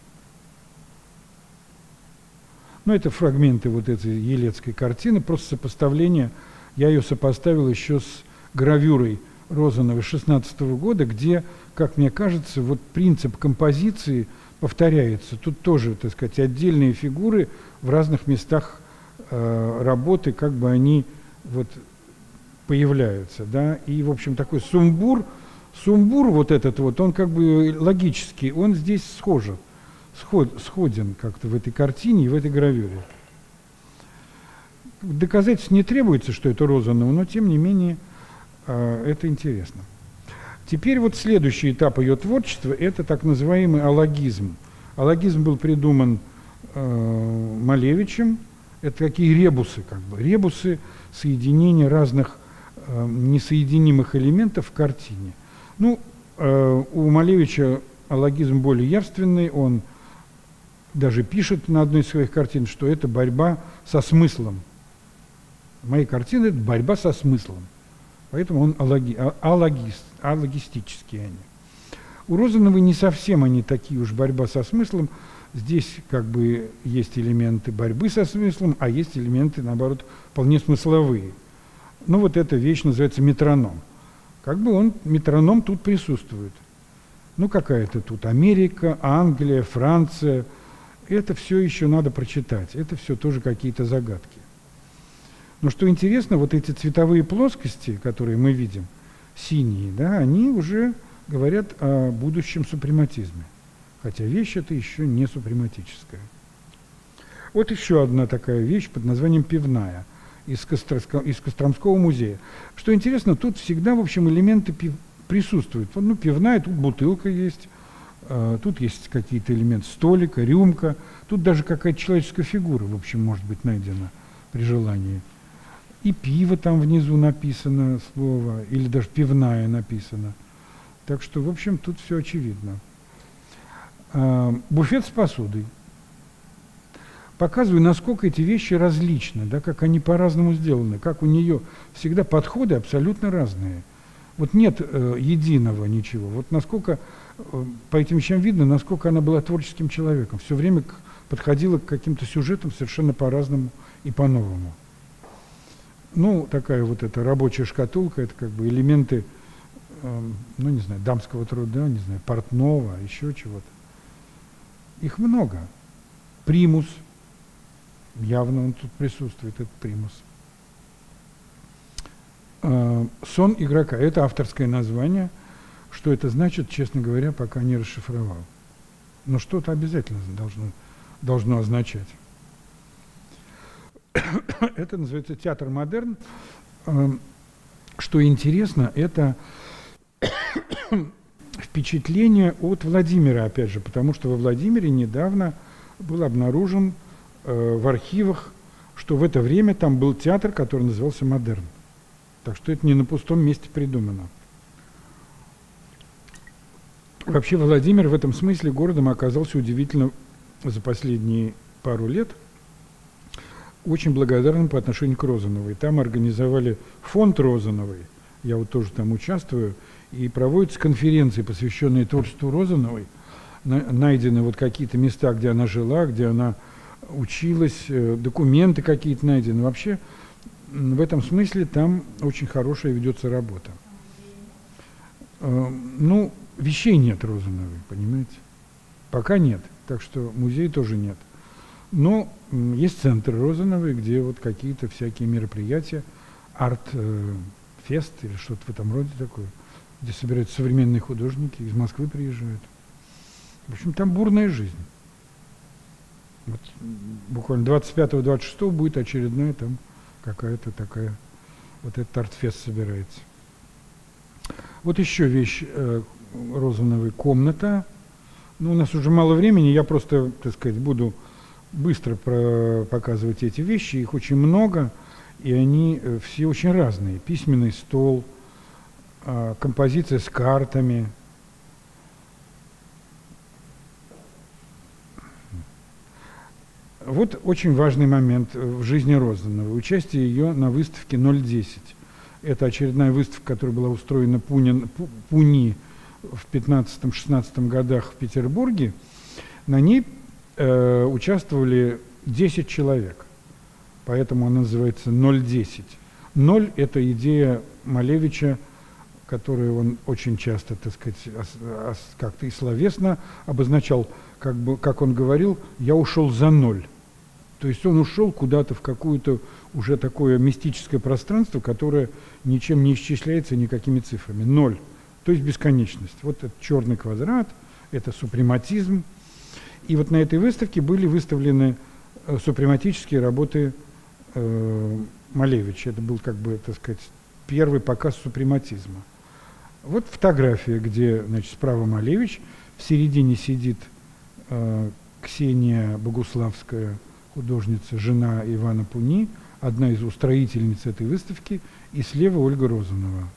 Но это фрагменты вот этой елецкой картины, просто сопоставление. Я ее сопоставил еще с гравюрой Розановой шестнадцатого года, где, как мне кажется, вот принцип композиции повторяется. Тут тоже, так сказать, отдельные фигуры в разных местах э, работы, как бы они вот появляются, да, и, в общем, такой сумбур, сумбур вот этот вот, он как бы логический, он здесь схожен, сход, сходен как-то в этой картине и в этой гравюре. Доказательств не требуется, что это Розанова, но, тем не менее, э, это интересно. Теперь вот следующий этап ее творчества – это так называемый алогизм. Алогизм был придуман э, Малевичем. Это такие ребусы, как бы, ребусы соединения разных э, несоединимых элементов в картине. Ну, э, у Малевича алогизм более явственный, он даже пишет на одной из своих картин, что это борьба со смыслом. Мои картины – это борьба со смыслом. Поэтому он алоги, алогист, алогистические они. У Розановой не совсем они такие уж борьба со смыслом. Здесь как бы есть элементы борьбы со смыслом, а есть элементы, наоборот, вполне смысловые. Ну вот эта вещь называется метроном. Как бы он, метроном тут присутствует. Ну какая-то тут Америка, Англия, Франция. Это все еще надо прочитать. Это все тоже какие-то загадки. Но что интересно, вот эти цветовые плоскости, которые мы видим, синие, да, они уже говорят о будущем супрематизме. Хотя вещь эта еще не супрематическая. Вот еще одна такая вещь под названием «Пивная» из, Костромского, из Костромского музея. Что интересно, тут всегда, в общем, элементы пив, присутствуют. Вот, ну, пивная, тут бутылка есть, э, тут есть какие-то элементы столика, рюмка, тут даже какая-то человеческая фигура, в общем, может быть найдена при желании. И пиво там внизу написано слово, или даже пивная написано. Так что, в общем, тут все очевидно. А, буфет с посудой. Показываю, насколько эти вещи различны, да, как они по-разному сделаны, как у нее всегда подходы абсолютно разные. Вот нет э, единого ничего. Вот насколько, э, по этим вещам видно, насколько она была творческим человеком. Все время к, подходила к каким-то сюжетам совершенно по-разному и по-новому. Ну, такая вот эта рабочая шкатулка, это как бы элементы э, ну не знаю, дамского труда, не знаю, портного, еще чего-то. Их много. Примус, явно он тут присутствует, этот примус. Э, сон игрока, это авторское название. Что это значит, честно говоря, пока не расшифровал. Но что-то обязательно должно, должно означать. Это называется театр модерн. Что интересно, это впечатление от Владимира, опять же, потому что во Владимире недавно был обнаружен э, в архивах, что в это время там был театр, который назывался «Модерн». Так что это не на пустом месте придумано. Вообще Владимир в этом смысле городом оказался удивительно за последние пару лет очень благодарным по отношению к Розановой. Там организовали фонд Розановой, я вот тоже там участвую, и проводятся конференции, посвященные творчеству Розановой. Найдены вот какие-то места, где она жила, где она училась, документы какие-то найдены. Вообще в этом смысле там очень хорошая ведется работа. Ну, вещей нет Розановой, понимаете? Пока нет, так что музея тоже нет. Но есть центр Розановой, где вот какие-то всякие мероприятия, арт-фест или что-то в этом роде такое, где собираются современные художники, из Москвы приезжают. В общем, там бурная жизнь. Вот, буквально двадцать пятого — двадцать шестого будет очередная там какая-то такая, вот этот арт-фест собирается. Вот еще вещь э, Розановой, комната. Ну, у нас уже мало времени, я просто, так сказать, буду быстро про показывать эти вещи, их очень много, и они э, все очень разные. Письменный стол, э, композиция с картами. Вот очень важный момент в жизни Розановой. Участие ее на выставке ноль десять. Это очередная выставка, которая была устроена Пунин, Пуни в пятнадцатом-шестнадцатом годах в Петербурге. На ней э, участвовали десять человек, поэтому она называется ноль десять. Ноль – это идея Малевича, которую он очень часто, так сказать, как-то и словесно обозначал, как бы, как он говорил, «я ушел за ноль». То есть он ушел куда-то в какое-то уже такое мистическое пространство, которое ничем не исчисляется никакими цифрами. Ноль. То есть бесконечность. Вот этот черный квадрат, это супрематизм. И вот на этой выставке были выставлены э, супрематические работы э, Малевича. Это был, как бы, так сказать, первый показ супрематизма. Вот фотография, где, значит, справа Малевич, в середине сидит э, Ксения Богуславская, художница, жена Ивана Пуни, одна из устроительниц этой выставки, и слева Ольга Розанова.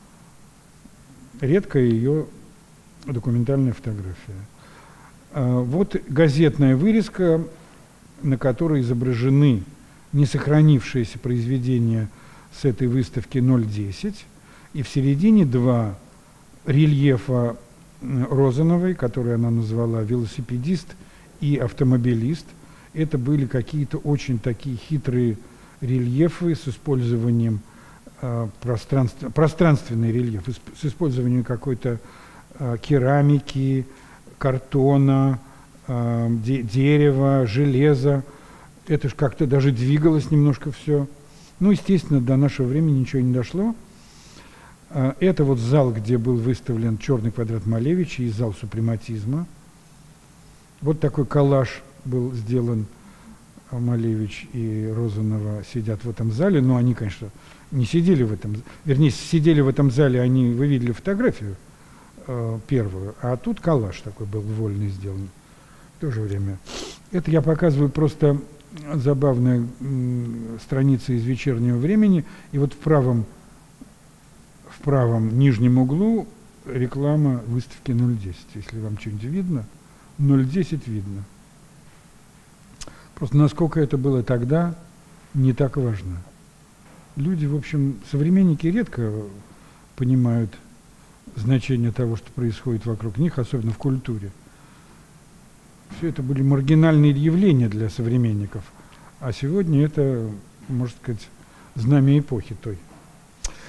Редкая ее документальная фотография. А вот газетная вырезка, на которой изображены не сохранившиеся произведения с этой выставки ноль десять, и в середине два рельефа Розановой, которые она назвала «Велосипедист» и «Автомобилист». Это были какие-то очень такие хитрые рельефы с использованием э, пространств, пространственный рельеф, с использованием какой-то э, керамики, картона, э, де дерева, железа. Это же как-то даже двигалось немножко все. Ну, естественно, до нашего времени ничего не дошло. Э, это вот зал, где был выставлен черный квадрат Малевича, и зал супрематизма. Вот такой коллаж был сделан. Малевич и Розанова сидят в этом зале, но они, конечно, не сидели в этом, вернее, сидели в этом зале, они, вы видели фотографию э, первую, а тут коллаж такой был вольный сделан в то же время. Это я показываю просто забавная м, страница из «Вечернего времени», и вот в правом, в правом нижнем углу реклама выставки ноль десять, если вам что-нибудь видно, ноль десять видно. Просто насколько это было тогда, не так важно. Люди, в общем, современники редко понимают значение того, что происходит вокруг них, особенно в культуре. Все это были маргинальные явления для современников, а сегодня это, можно сказать, знамя эпохи той.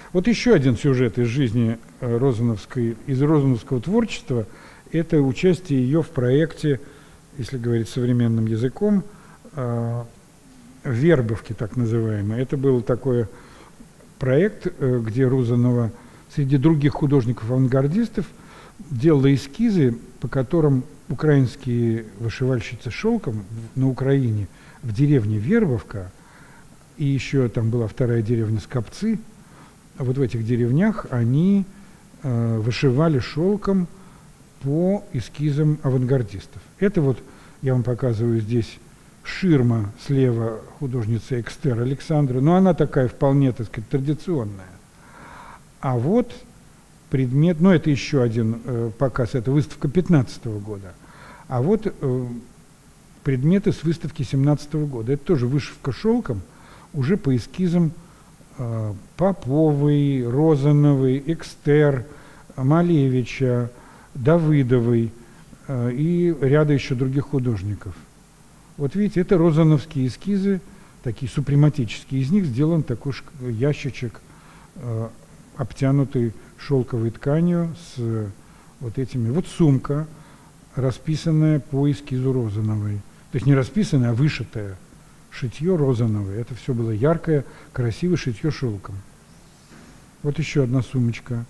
Вот еще один сюжет из жизни Розановской, из розановского творчества – это участие ее в проекте, если говорить современным языком, «Вербовки», так называемый. Это был такой проект, где Розанова среди других художников-авангардистов делала эскизы, по которым украинские вышивальщицы шелком на Украине в деревне Вербовка, и еще там была вторая деревня Скопцы, вот в этих деревнях они э, вышивали шелком по эскизам авангардистов. Это вот я вам показываю здесь ширма слева художницы Экстер Александра, но она такая вполне, так сказать, традиционная. А вот предмет, ну это еще один э, показ, это выставка пятнадцатого года, а вот э, предметы с выставки семнадцатого года. Это тоже вышивка шелком, уже по эскизам э, Поповой, Розановой, Экстер, Малевича, Давыдовой э, и ряда еще других художников. Вот видите, это розановские эскизы, такие супрематические. Из них сделан такой ящичек, э, обтянутый шелковой тканью с вот этими. Вот сумка, расписанная по эскизу Розановой. То есть не расписанная, а вышитая. Шитье Розановой. Это все было яркое, красивое шитье шелком. Вот еще одна сумочка.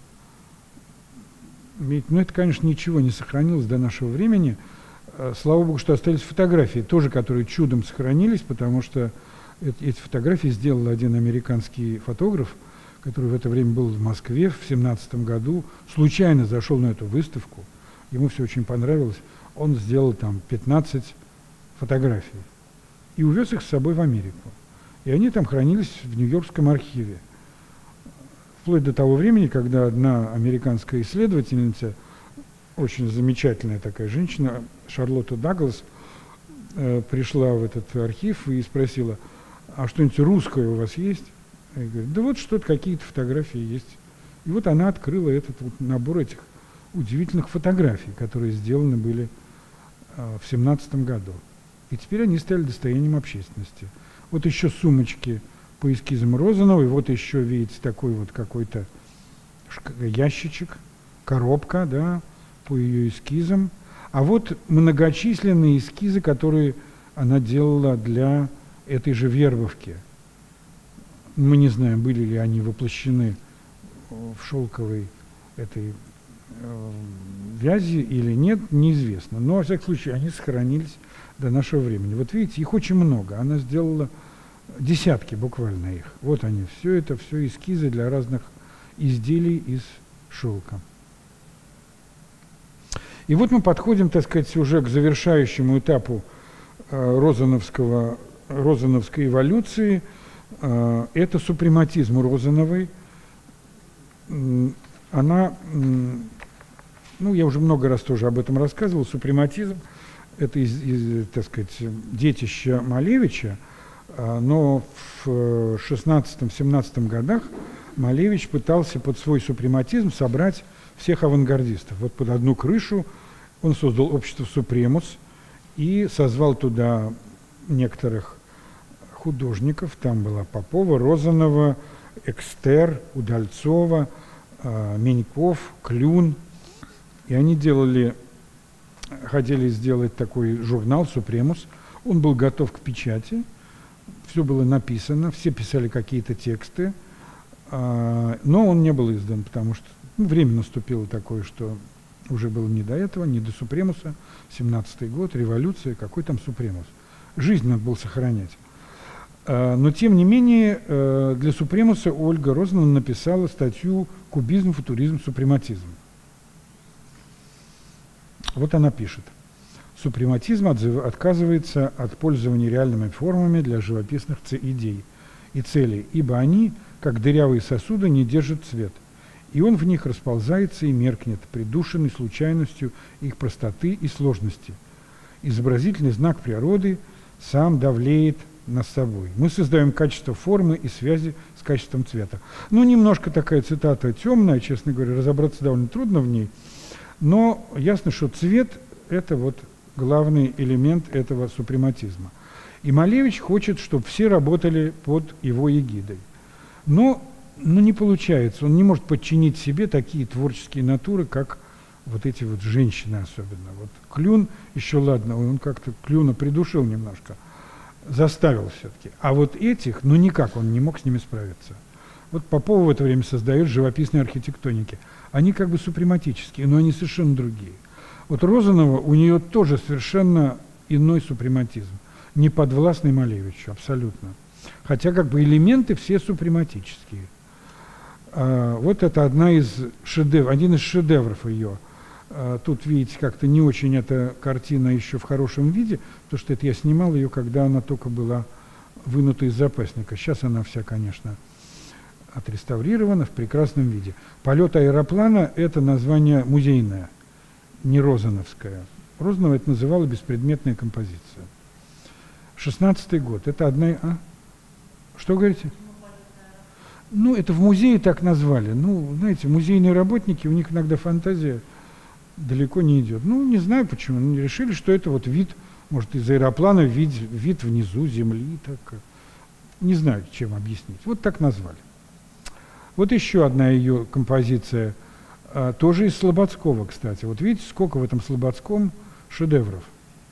Ну, это, конечно, ничего не сохранилось до нашего времени. Слава Богу, что остались фотографии, тоже, которые чудом сохранились, потому что эти фотографии сделал один американский фотограф, который в это время был в Москве в семнадцатом году, случайно зашел на эту выставку, ему все очень понравилось, он сделал там пятнадцать фотографий и увез их с собой в Америку. И они там хранились в Нью-Йоркском архиве. Вплоть до того времени, когда одна американская исследовательница, очень замечательная такая женщина, Шарлотта Даглас, э, пришла в этот архив и спросила, а что-нибудь русское у вас есть? И говорит, да вот что-то, какие-то фотографии есть. И вот она открыла этот вот набор этих удивительных фотографий, которые сделаны были э, в семнадцатом году. И теперь они стали достоянием общественности. Вот еще сумочки по эскизам Розановой, вот еще, видите, такой вот какой-то ящичек, коробка, да, по ее эскизам. А вот многочисленные эскизы, которые она делала для этой же Вербовки. Мы не знаем, были ли они воплощены в шелковой этой э, вязи или нет, неизвестно. Но, во всяком случае, они сохранились до нашего времени. Вот видите, их очень много. Она сделала десятки буквально их. Вот они, все это, все эскизы для разных изделий из шелка. И вот мы подходим, так сказать, уже к завершающему этапу э, розановского, розановской эволюции. Э, это супрематизм Розановой. Она, ну, я уже много раз тоже об этом рассказывал, супрематизм – это, из, из, так сказать, детище Малевича, но в шестнадцатом-семнадцатом годах Малевич пытался под свой супрематизм собрать всех авангардистов. Вот под одну крышу он создал общество «Супремус» и созвал туда некоторых художников. Там была Попова, Розанова, Экстер, Удальцова, Меньков, Клюн. И они делали, хотели сделать такой журнал «Супремус». Он был готов к печати. Все было написано, все писали какие-то тексты, но он не был издан, потому что ну, время наступило такое, что уже было не до этого, не до Супремуса. семнадцатый год, революция, какой там Супремус. Жизнь надо было сохранять. Но, тем не менее, для Супремуса Ольга Розанова написала статью «Кубизм, футуризм, супрематизм». Вот она пишет. Супрематизм отказывается от пользования реальными формами для живописных идей и целей, ибо они, как дырявые сосуды, не держат цвет, и он в них расползается и меркнет, придушенный случайностью их простоты и сложности. Изобразительный знак природы сам давлеет над собой. Мы создаем качество формы и связи с качеством цвета. Ну, немножко такая цитата темная, честно говоря, разобраться довольно трудно в ней, но ясно, что цвет – это вот главный элемент этого супрематизма. И Малевич хочет, чтобы все работали под его эгидой. Но ну, не получается. Он не может подчинить себе такие творческие натуры, как вот эти вот женщины особенно. Вот Клюн, еще ладно, он как-то Клюна придушил немножко, заставил все-таки. А вот этих, ну никак он не мог с ними справиться. Вот Попова в это время создает живописные архитектоники. Они как бы супрематические, но они совершенно другие. Вот Розанова, у нее тоже совершенно иной супрематизм, не подвластный Малевичу, абсолютно. Хотя как бы элементы все супрематические. А, вот это одна из шедевров, один из шедевров ее. А, тут, видите, как-то не очень эта картина еще в хорошем виде, потому что это я снимал ее, когда она только была вынута из запасника. Сейчас она вся, конечно, отреставрирована в прекрасном виде. «Полет аэроплана» – это название музейное, не розановское. Розанова это называла беспредметная композиция. шестнадцатый год. Это одна... А? Что говорите? Ну, это в музее так назвали. Ну, знаете, музейные работники, у них иногда фантазия далеко не идет. Ну, не знаю почему. Они решили, что это вот вид, может, из аэроплана вид, вид внизу земли. Так. Не знаю, чем объяснить. Вот так назвали. Вот еще одна ее композиция, а, тоже из Слободского, кстати. Вот видите, сколько в этом Слободском шедевров.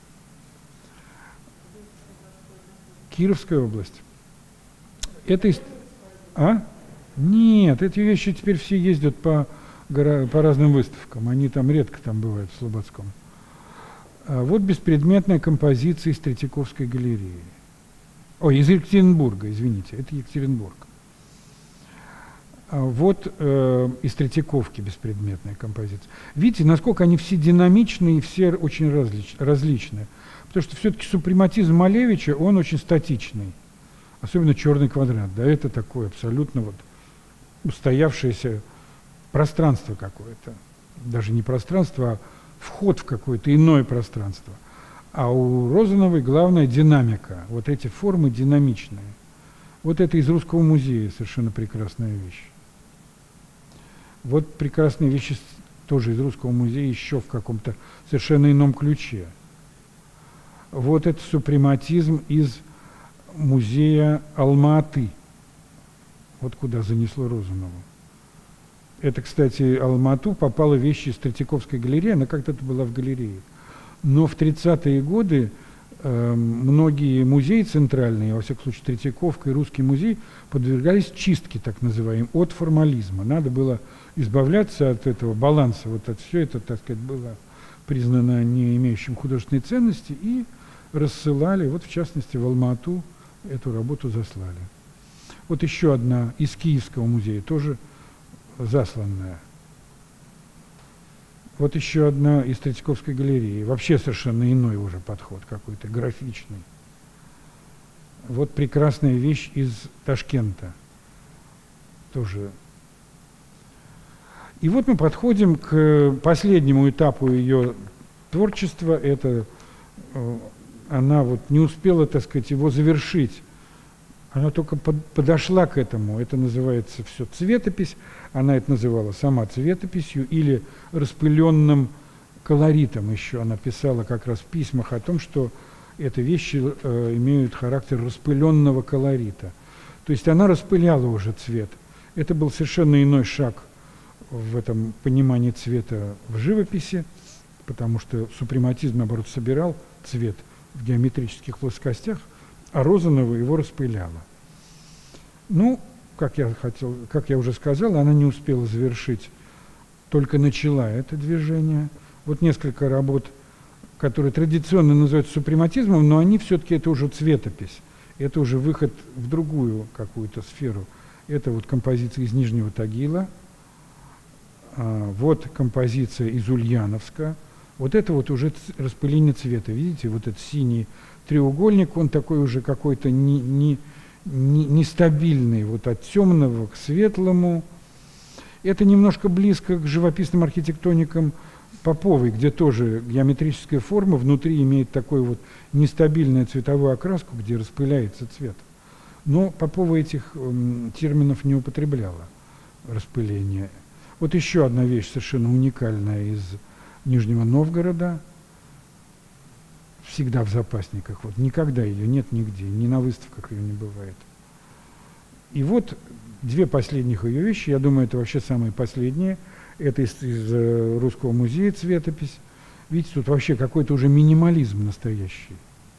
Кировская область. Это из... А? Нет, эти вещи теперь все ездят по, по разным выставкам. Они там редко там бывают в Слободском. А вот беспредметная композиция из Третьяковской галереи. Ой, из Екатеринбурга, извините, это Екатеринбург. А вот э, из Третьяковки беспредметная композиция. Видите, насколько они все динамичные и все очень различ, различные. Потому что все-таки супрематизм Малевича, он очень статичный. Особенно черный квадрат. Да, это такое абсолютно вот устоявшееся пространство какое-то. Даже не пространство, а вход в какое-то иное пространство. А у Розановой главная динамика. Вот эти формы динамичные. Вот это из Русского музея совершенно прекрасная вещь. Вот прекрасные вещи тоже из Русского музея еще в каком-то совершенно ином ключе. Вот это супрематизм из музея Алма-Аты. Вот куда занесло Розанову. Это, кстати, Алма-Ату попала вещи из Третьяковской галереи, она как-то была в галерее. Но в тридцатые годы э, многие музеи центральные, во всяком случае Третьяковка и Русский музей, подвергались чистке, так называемой, от формализма. Надо было избавляться от этого баланса, вот от все это, так сказать, было признано не имеющим художественной ценности, и рассылали, вот в частности в Алма-Ату эту работу заслали. Вот еще одна из Киевского музея, тоже засланная. Вот еще одна из Третьяковской галереи, вообще совершенно иной уже подход какой-то, графичный. Вот прекрасная вещь из Ташкента, тоже. И вот мы подходим к последнему этапу ее творчества, это она вот не успела, так сказать, его завершить. Она только под, подошла к этому. Это называется все цветопись. Она это называла сама цветописью или распыленным колоритом еще. Она писала как раз в письмах о том, что эти вещи э, имеют характер распыленного колорита. То есть она распыляла уже цвет. Это был совершенно иной шаг в этом понимании цвета в живописи, потому что супрематизм, наоборот, собирал цвет в геометрических плоскостях, а Розанова его распыляла. Ну, как я хотел, как я уже сказал, она не успела завершить, только начала это движение. Вот несколько работ, которые традиционно называются супрематизмом, но они все-таки это уже цветопись, это уже выход в другую какую-то сферу. Это вот композиция из Нижнего Тагила, а, вот композиция из Ульяновска. Вот это вот уже распыление цвета. Видите, вот этот синий треугольник, он такой уже какой-то не, не, не, нестабильный, вот от темного к светлому. Это немножко близко к живописным архитектоникам Поповой, где тоже геометрическая форма внутри имеет такую вот нестабильную цветовую окраску, где распыляется цвет. Но Попова этих м, терминов не употребляла, распыление. Вот еще одна вещь совершенно уникальная из Нижнего Новгорода, всегда в запасниках, вот никогда ее нет нигде, ни на выставках ее не бывает. И вот две последних ее вещи, я думаю, это вообще самые последние. Это из, из Русского музея цветопись. Видите, тут вообще какой-то уже минимализм настоящий.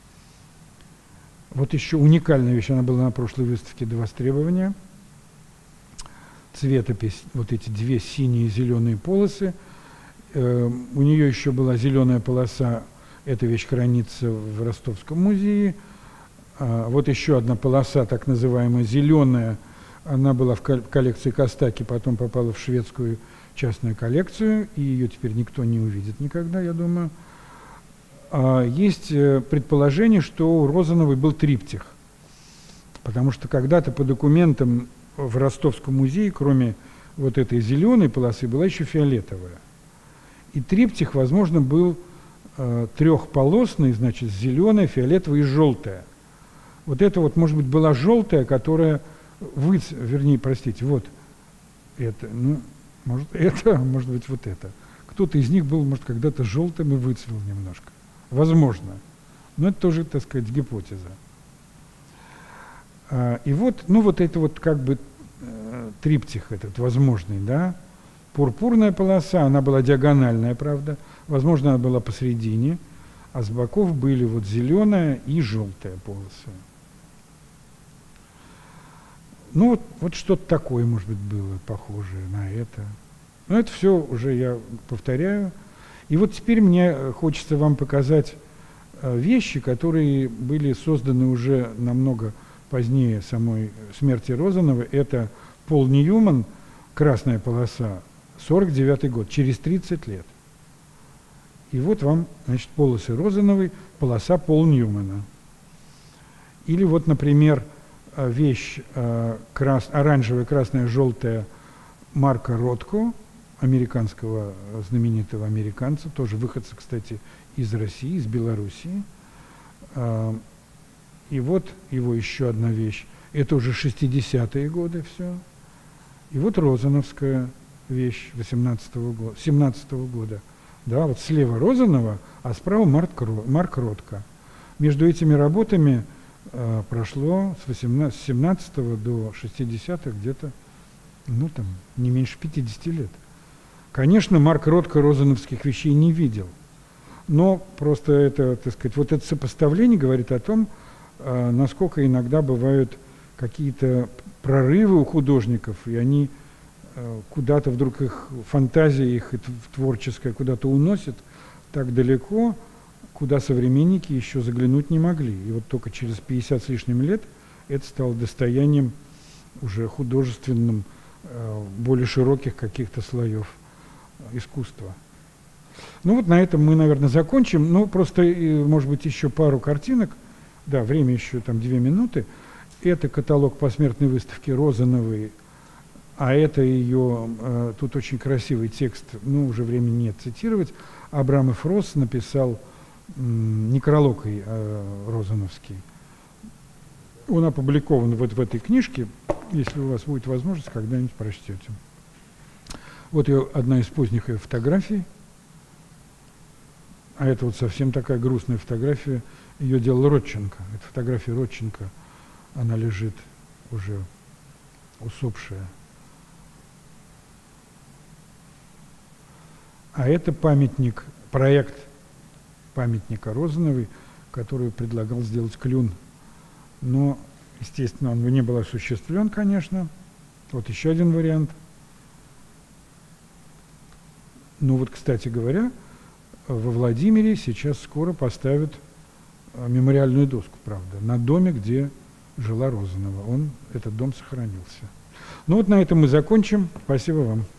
Вот еще уникальная вещь, она была на прошлой выставке до востребования. Цветопись, вот эти две синие и зеленые полосы. Э, у нее еще была зеленая полоса, эта вещь хранится в Ростовском музее. А вот еще одна полоса, так называемая зеленая, она была в коллекции Костаки, потом попала в шведскую частную коллекцию, и ее теперь никто не увидит никогда, я думаю. А есть предположение, что у Розановой был триптих, потому что когда-то по документам в Ростовском музее, кроме вот этой зеленой полосы, была еще фиолетовая. И триптих, возможно, был э, трехполосный, значит, зеленая, фиолетовая и желтая. Вот это вот, может быть, была желтая, которая выц... вернее, простите, вот это, ну, может, это, может быть, вот это. Кто-то из них был, может, когда-то желтым и выцвел немножко. Возможно. Но это тоже, так сказать, гипотеза. А, и вот, ну, вот это вот как бы э, триптих этот возможный, да. Пурпурная полоса, она была диагональная, правда. Возможно, она была посередине, а с боков были вот зеленая и желтая полосы. Ну, вот, вот что-то такое, может быть, было похожее на это. Но это все уже я повторяю. И вот теперь мне хочется вам показать вещи, которые были созданы уже намного позднее самой смерти Розановой. Это Пол Ньюман, красная полоса, сорок девятый год, через тридцать лет. И вот вам, значит, полосы Розановой, полоса Пол Ньюмана. Или вот, например, вещь крас, оранжевая, красная, желтая Марка Ротко, американского, знаменитого американца, тоже выходца, кстати, из России, из Белоруссии. И вот его еще одна вещь. Это уже шестидесятые годы все. И вот розановская вещь восемнадцатого года, семнадцатого года. Да, вот слева Розанова, а справа Марк, Марк Ротко. Между этими работами э, прошло с семнадцатого до шестидесятых где-то, ну там, не меньше пятидесяти лет. Конечно, Марк Ротко розановских вещей не видел, но просто это, так сказать, вот это сопоставление говорит о том, э, насколько иногда бывают какие-то прорывы у художников, и они э, куда-то вдруг их фантазия, их творческая куда-то уносит так далеко, куда современники еще заглянуть не могли. И вот только через пятьдесят с лишним лет это стало достоянием уже художественным, э, более широких каких-то слоев искусства. Ну вот на этом мы, наверное, закончим. Ну, просто, может быть, еще пару картинок. Да, время еще там две минуты. Это каталог посмертной выставки Розановой, а это ее, э, тут очень красивый текст, ну, уже времени нет цитировать. Абрам Ф. Росс написал м, некролог э, розановский. Он опубликован вот в этой книжке, если у вас будет возможность, когда-нибудь прочтете. Вот ее, одна из поздних ее фотографий. А это вот совсем такая грустная фотография. Ее делал Родченко. Это фотография Родченко. Она лежит уже усопшая. А это памятник, проект памятника Розановой, который предлагал сделать Клюн. Но, естественно, он не был осуществлен, конечно. Вот еще один вариант. Ну вот, кстати говоря, во Владимире сейчас скоро поставят мемориальную доску, правда, на доме, где жила Розанова. Он, этот дом сохранился. Ну вот на этом мы закончим. Спасибо вам.